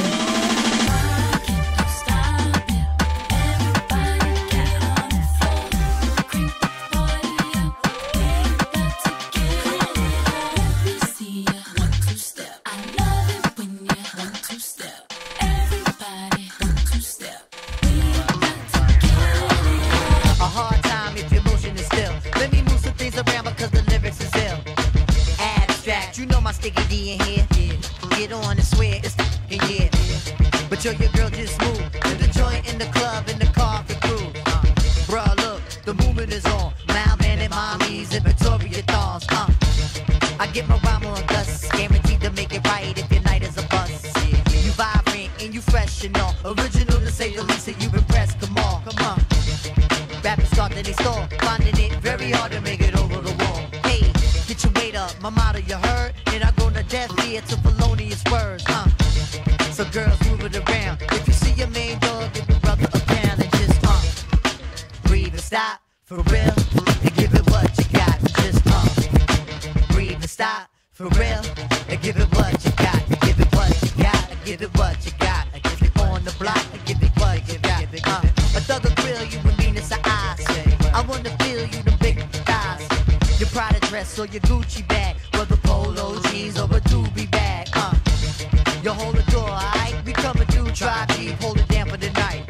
Sticky D in here, get on and swear it's in yeah. But yo, your girl just moved to the joint in the club in the car for crew. Uh, bruh, look, the movement is on. Malvan and mommies and Victoria dolls. Uh, I get my rhyme on dust, guaranteed to make it right if your night is a bust. Yeah. You vibrant and you fresh and all, original to say the least, and you impressed. Come on, come on. Rappers start to they stall, finding it very hard to make it over the wall. Hey, get your weight up, my motto you heard. And I go to death here to felonious words, huh? So girls move it around. If you see your main dog, give your brother a pound and just uh breathe and stop for real and give it what you got. Just uh breathe and stop for real and give it what you got. Give it what you got. Give it what you got. Give it on the block and give it what you got. Uh, a thug will grill you with meanness of eyes. I wanna feel you the big thighs. Your Prada dress or your Gucci bag, whether polo jeans or a doobie bag. Uh, you hold the door, alright? We coming through, try deep, hold it down for the night.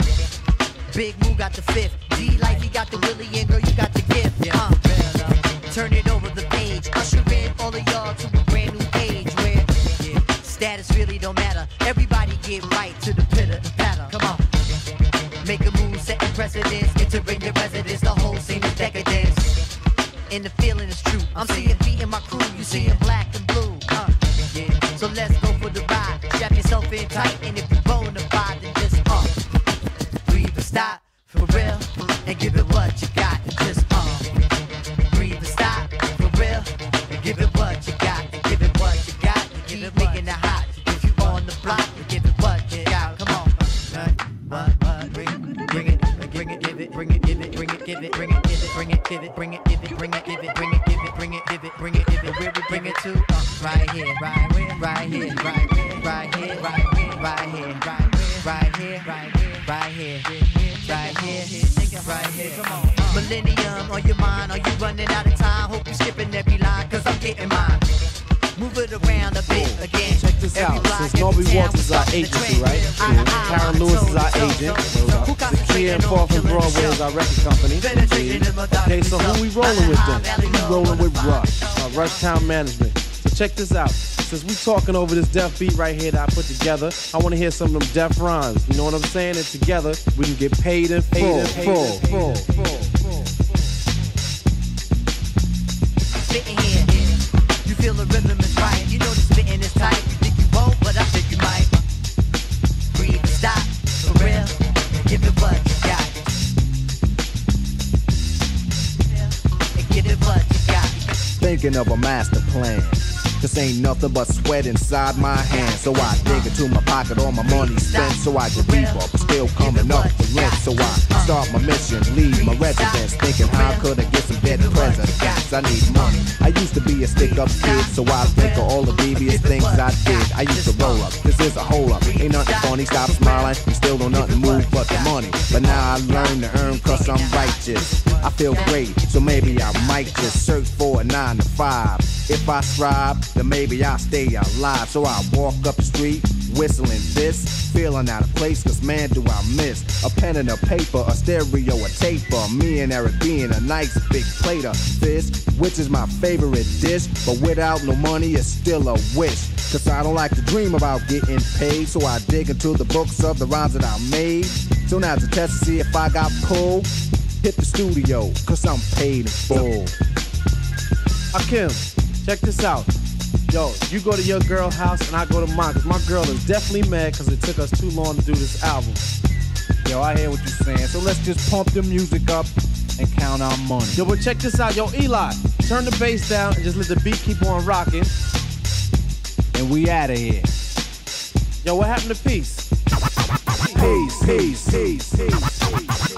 Big Moo got the fifth, D like he got the Willie, and girl you got the gift. Uh, turn it over the page, usher in all of y'all to a brand new page where yeah, status really don't matter. Everybody get right to the pitter patter. Come on, make a move, setting precedence, entering your residence. The whole scene is decadence. And the feeling is true. I'm seeing beat in my crew, you seeing black and blue. Uh, yeah. So let's go for the ride. Strap yourself in tight, and if you bona fide, then just uh breathe and stop for real, and give it what you got. Just uh breathe and stop for real, and give it what you got. And give it what you got. And keep making it hot. If you on the block, and give it what you got. Come on. What? What? Bring it, bring it, bring it, give it, bring it, give it, bring it, give it, bring it, give it, bring it, give it, bring it, give it, bring it, give it, bring it, give it, bring it, give it, bring it, give it, where we bring it to? Uh, right here, right here, right here, right here, right here, right here, right here, right here, right here, right here, right here, right here. Come on. Millennium on your mind, are you running out of time? Hope you skipping every line, cause I'm getting mine. Move it around a bit again. Check this out. Since Norby Waltz is our agency, right? Karen Lewis is our agent. Zakia and Fourth and Broadway is our record company. Okay, so who we rolling with then? We rolling with Rush, uh, Rush Town Management. So check this out. Since we talking over this deaf beat right here that I put together, I want to hear some of them deaf rhymes. You know what I'm saying? And together we can get paid in full, full, full, full. Spitting here, you feel the rhythm is right. You know the spitting is tight. You think you won't, but I think you might. Breathe, stop, for real. Give it what you got. And give it what you got. Thinking of a master plan. This ain't nothing but sweat inside my hands. So I dig into my pocket, all my money spent. So I get deeper, but still coming up for rent. So I start my mission, leave my residence. Thinking how could I get some better presents? I need money. I used to be a stick-up kid, so I think of all the devious things I did. I used to roll up, this is a hole up. Ain't nothing funny, stop smiling. You still don't nothing move but the money. But now I learn to earn cause I'm righteous. I feel great, so maybe I might just search for a nine to five. If I strive, then maybe I'll stay alive. So I walk up the street, whistling this, feeling out of place, cause man do I miss a pen and a paper, a stereo, a taper. Me and Eric being a nice big plate of fish, which is my favorite dish. But without no money, it's still a wish. Cause I don't like to dream about getting paid. So I dig into the books of the rhymes that I made. So now to test to see if I got pulled, hit the studio, cause I'm paid in full. Akim, check this out. Yo, you go to your girl's house and I go to mine, cause my girl is definitely mad cause it took us too long to do this album. Yo, I hear what you're saying, so let's just pump the music up and count our money. Yo, but check this out. Yo, Eli, turn the bass down and just let the beat keep on rocking. and we out of here. Yo, what happened to peace? Peace, peace, peace, peace, peace.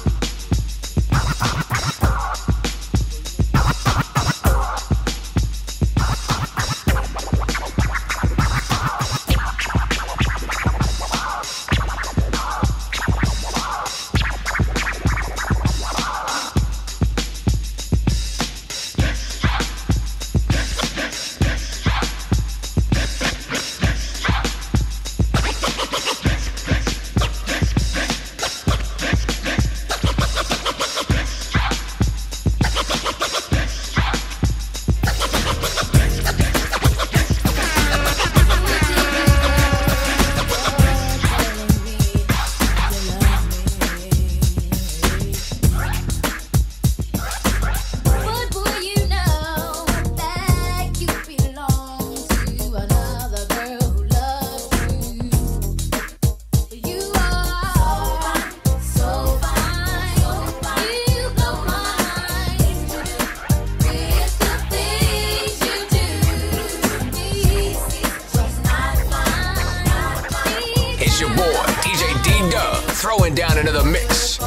It's your boy, D J D-Dub, throwing down into the mix.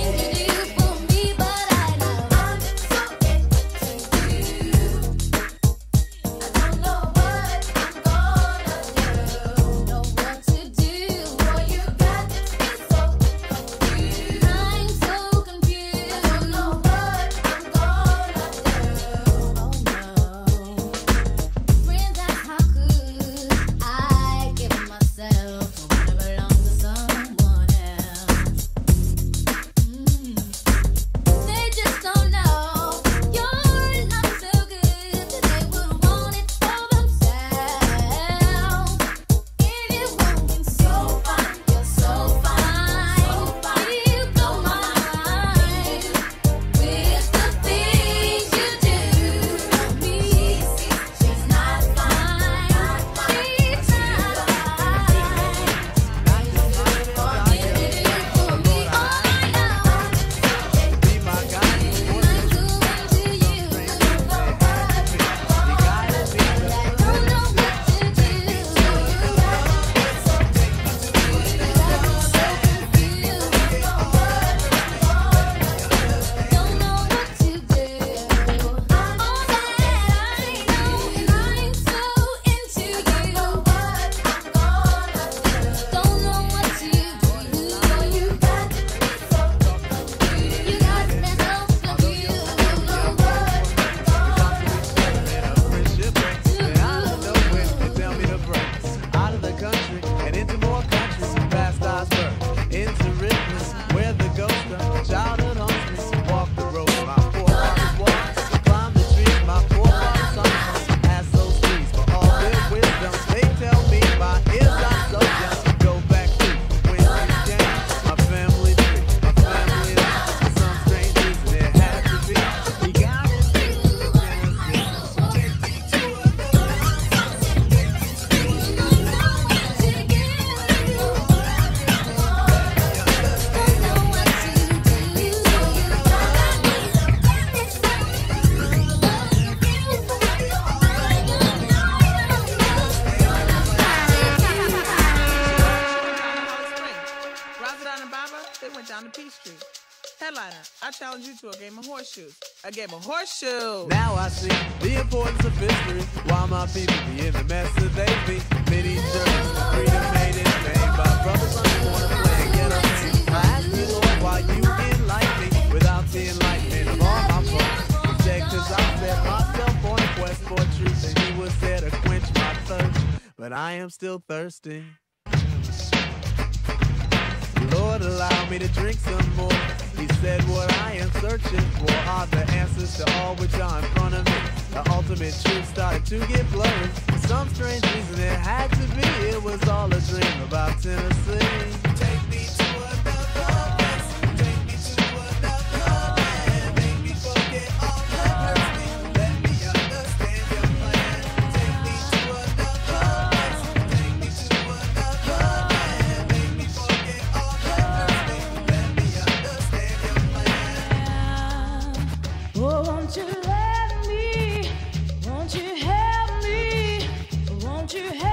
To a game of horseshoes. A game of horseshoes. Now I see the importance of history. Why my people be in the mess that they be. Many journeys, freedom made it made by brothers unborn to play and get a man. I ask you, Lord, why you enlighten me without the enlightenment of all my folks. Reject cause I set myself on a quest for truth, and he was there to quench my thirst. But I am still thirsty. Lord, allow me to drink some more. He said what I am searching for are the answers to all which are in front of me. The ultimate truth started to get blurry. For some strange reason it had to be. It was all a dream about Tennessee. Take me to another place. Take me to another land. Make me forget all that hurts me. Let me understand your plan. Take me to another place. Take me to another land. Make me forget all that hurts me. Let me understand your plan. Oh, won't you let me? Won't you help me? Won't you help me?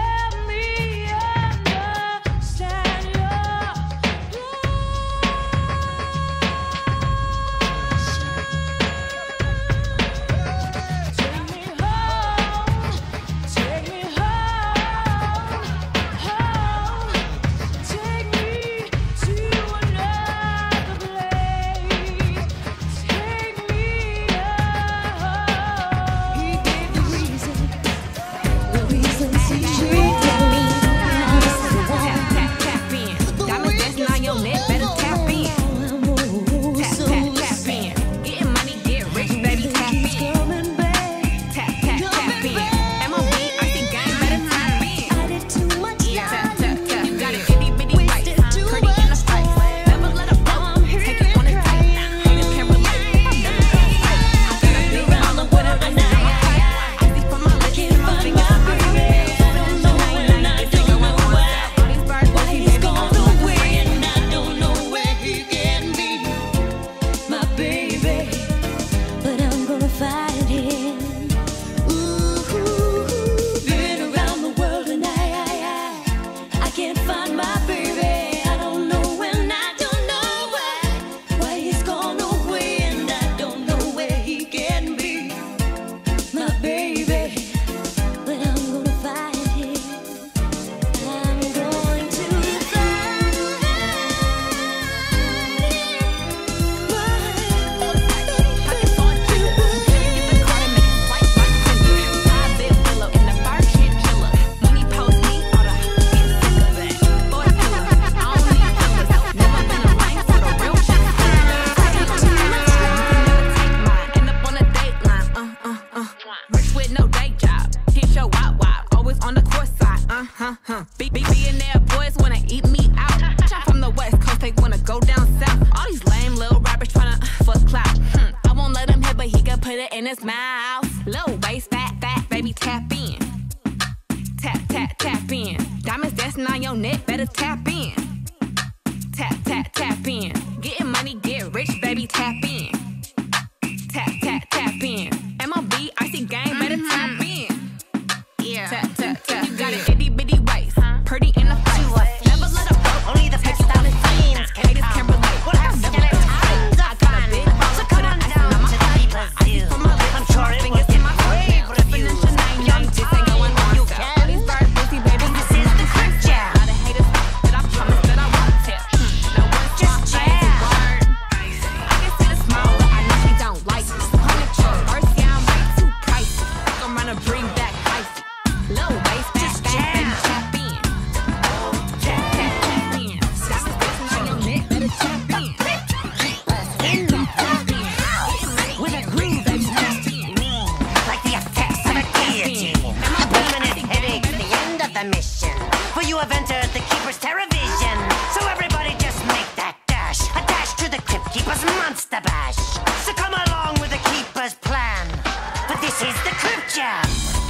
huh, huh, huh. Be be billionaire boys wanna eat me out. I'm from the West Coast, they wanna go down south. All these lame little rappers tryna uh, fuck clout. Hmm. I won't let him hit, but he can put it in his mouth. Low waist, fat, fat, baby, tap in. Tap, tap, tap in. Diamonds dancing on your neck, better tap in. Tap, tap, tap in. Getting money, get rich, baby, tap in. Tap, tap, tap in. M O B, icy game, better tap in. Yeah. Tap, tap, tap. You got an itty bitty waist, pretty in the face. Never let a broke, only the best out of jeans. Haters can relate. What else? Never let a I got a big ball, so come on down to the people's view. I'm sure it was in my favorite view. Young this ain't going on. You can. All these bird pussy baby, this is the crack jam. All the haters that I promise that I won't tell. No one's just jam. I can see the smile, but I know she don't like it. Hundred chills, first yeah, I'm way too pricey. I'm gonna bring back icy. Low waist, fat, fat, baby, tap in. Tap, tap, tap in. Diamonds dancing on your neck, better tap in. In the tap in. With a groove, baby, tap in. Like the effects of a guillotine. A permanent headache at the end of the mission. For you have entered the Keeper's TerraVision. So everybody just make that dash. A dash to the Crypt Keeper's Monster Bash. So come along with the Keeper's plan. But this is the Crypt Jam.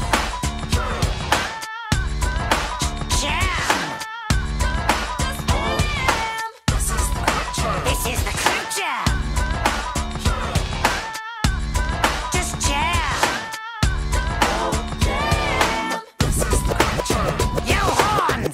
Jam. This is the Crypt Jam. Just jam. Yo, horns!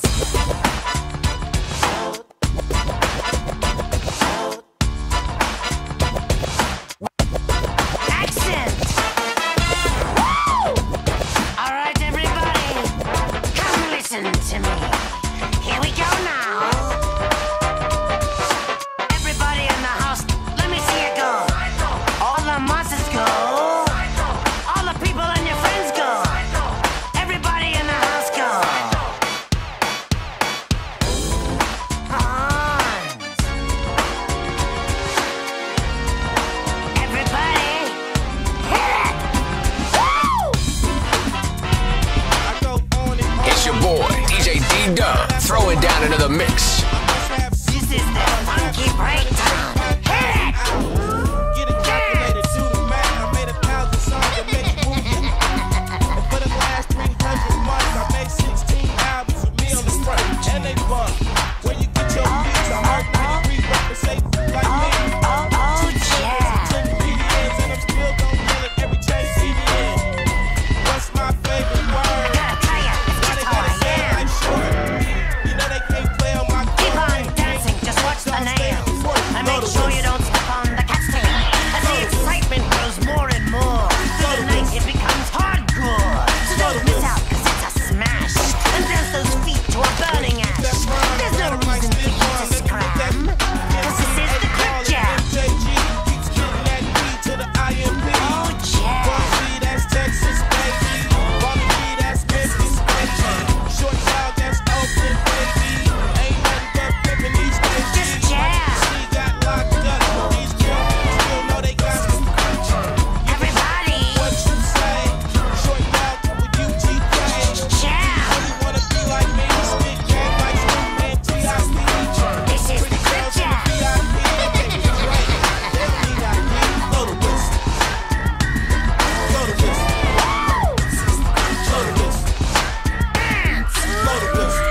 Accent! Woo! All right, everybody, come listen to me. Here we go now. Everybody in the house, let me see you go. All the monsters go. All the people and your friends go. Everybody in the house go. Horns. Everybody, hit it. Woo! It's your boy, D J D-Dub, throwing down into the mix. This is the funky breakdown. Hit it. Get it calculated, do the math. I made a thousand songs that make you move your And for the last three hundred months, I made sixteen albums with me on the front. And they bump. Where you get your beats, I heard ninety-three rappers say like me. Oh, yeah. ten B D Ns and I'm still gon' yell it every chance C D N. What's my favorite word? Why they gotta say it like short? You know they can't play on my Keep on dancing, just watch the nails. And make sure you don't step on the cat's tail. As the excitement grows more and more, to the night it becomes hardcore. So don't miss out, cause it's a smash. And dance those feet to a burning ash. There's no reason for you to scram, cause this is the Crypt Jam. J G keeps getting that beat to the I M P. Oh, yeah. Bobby, that's Texas, baby. Bobby, that's Memphis, baby. Short dog, that's Oakland, baby. Ain't nothing but pimpin' these days. Just jam. She got locked up. These girls still know they got some. Everybody. What you say? Short dog with U G K. Jam. You wanna be like me? Stick gang like Snoop and T I P. This is the Crypt Jam. V I P, baby, right. They need I P. Blow the whistle. Blow the whistle. Blow the whistle. Blow the whistle.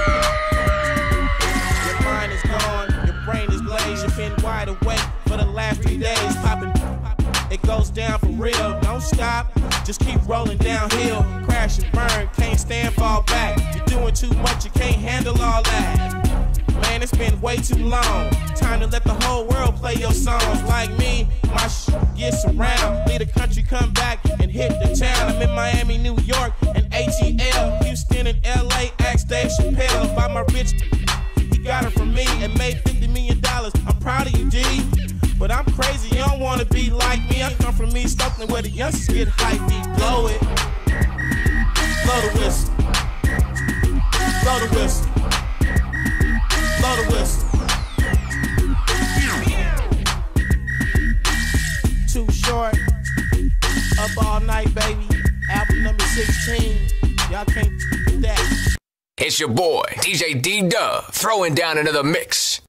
Your mind is gone, your brain is glazed. You've been wide awake for the last three days. Popping, it goes down for real. Don't stop, just keep rolling downhill. Crash and burn, can't stand, fall back. You're doing too much, you can't handle all that. Man, it's been way too long. Time to let the whole world play your songs. Like me, my sh gets around. Leave the country, come back and hit the town. I'm in Miami, New York, and A T L. Houston and L A, ask Dave Chappelle about my rich. He got it from me and made fifty million dollars. I'm proud of you, D. But I'm crazy, you don't wanna be like me. I come from East Oakland where the youngsters get hype. Me blow it. Blow the whistle. Blow the whistle. Blow the whistle. Too short. Up all night, baby. Album number sixteen. Y'all can't do that. It's your boy, D J D-Dub, throwing down another mix.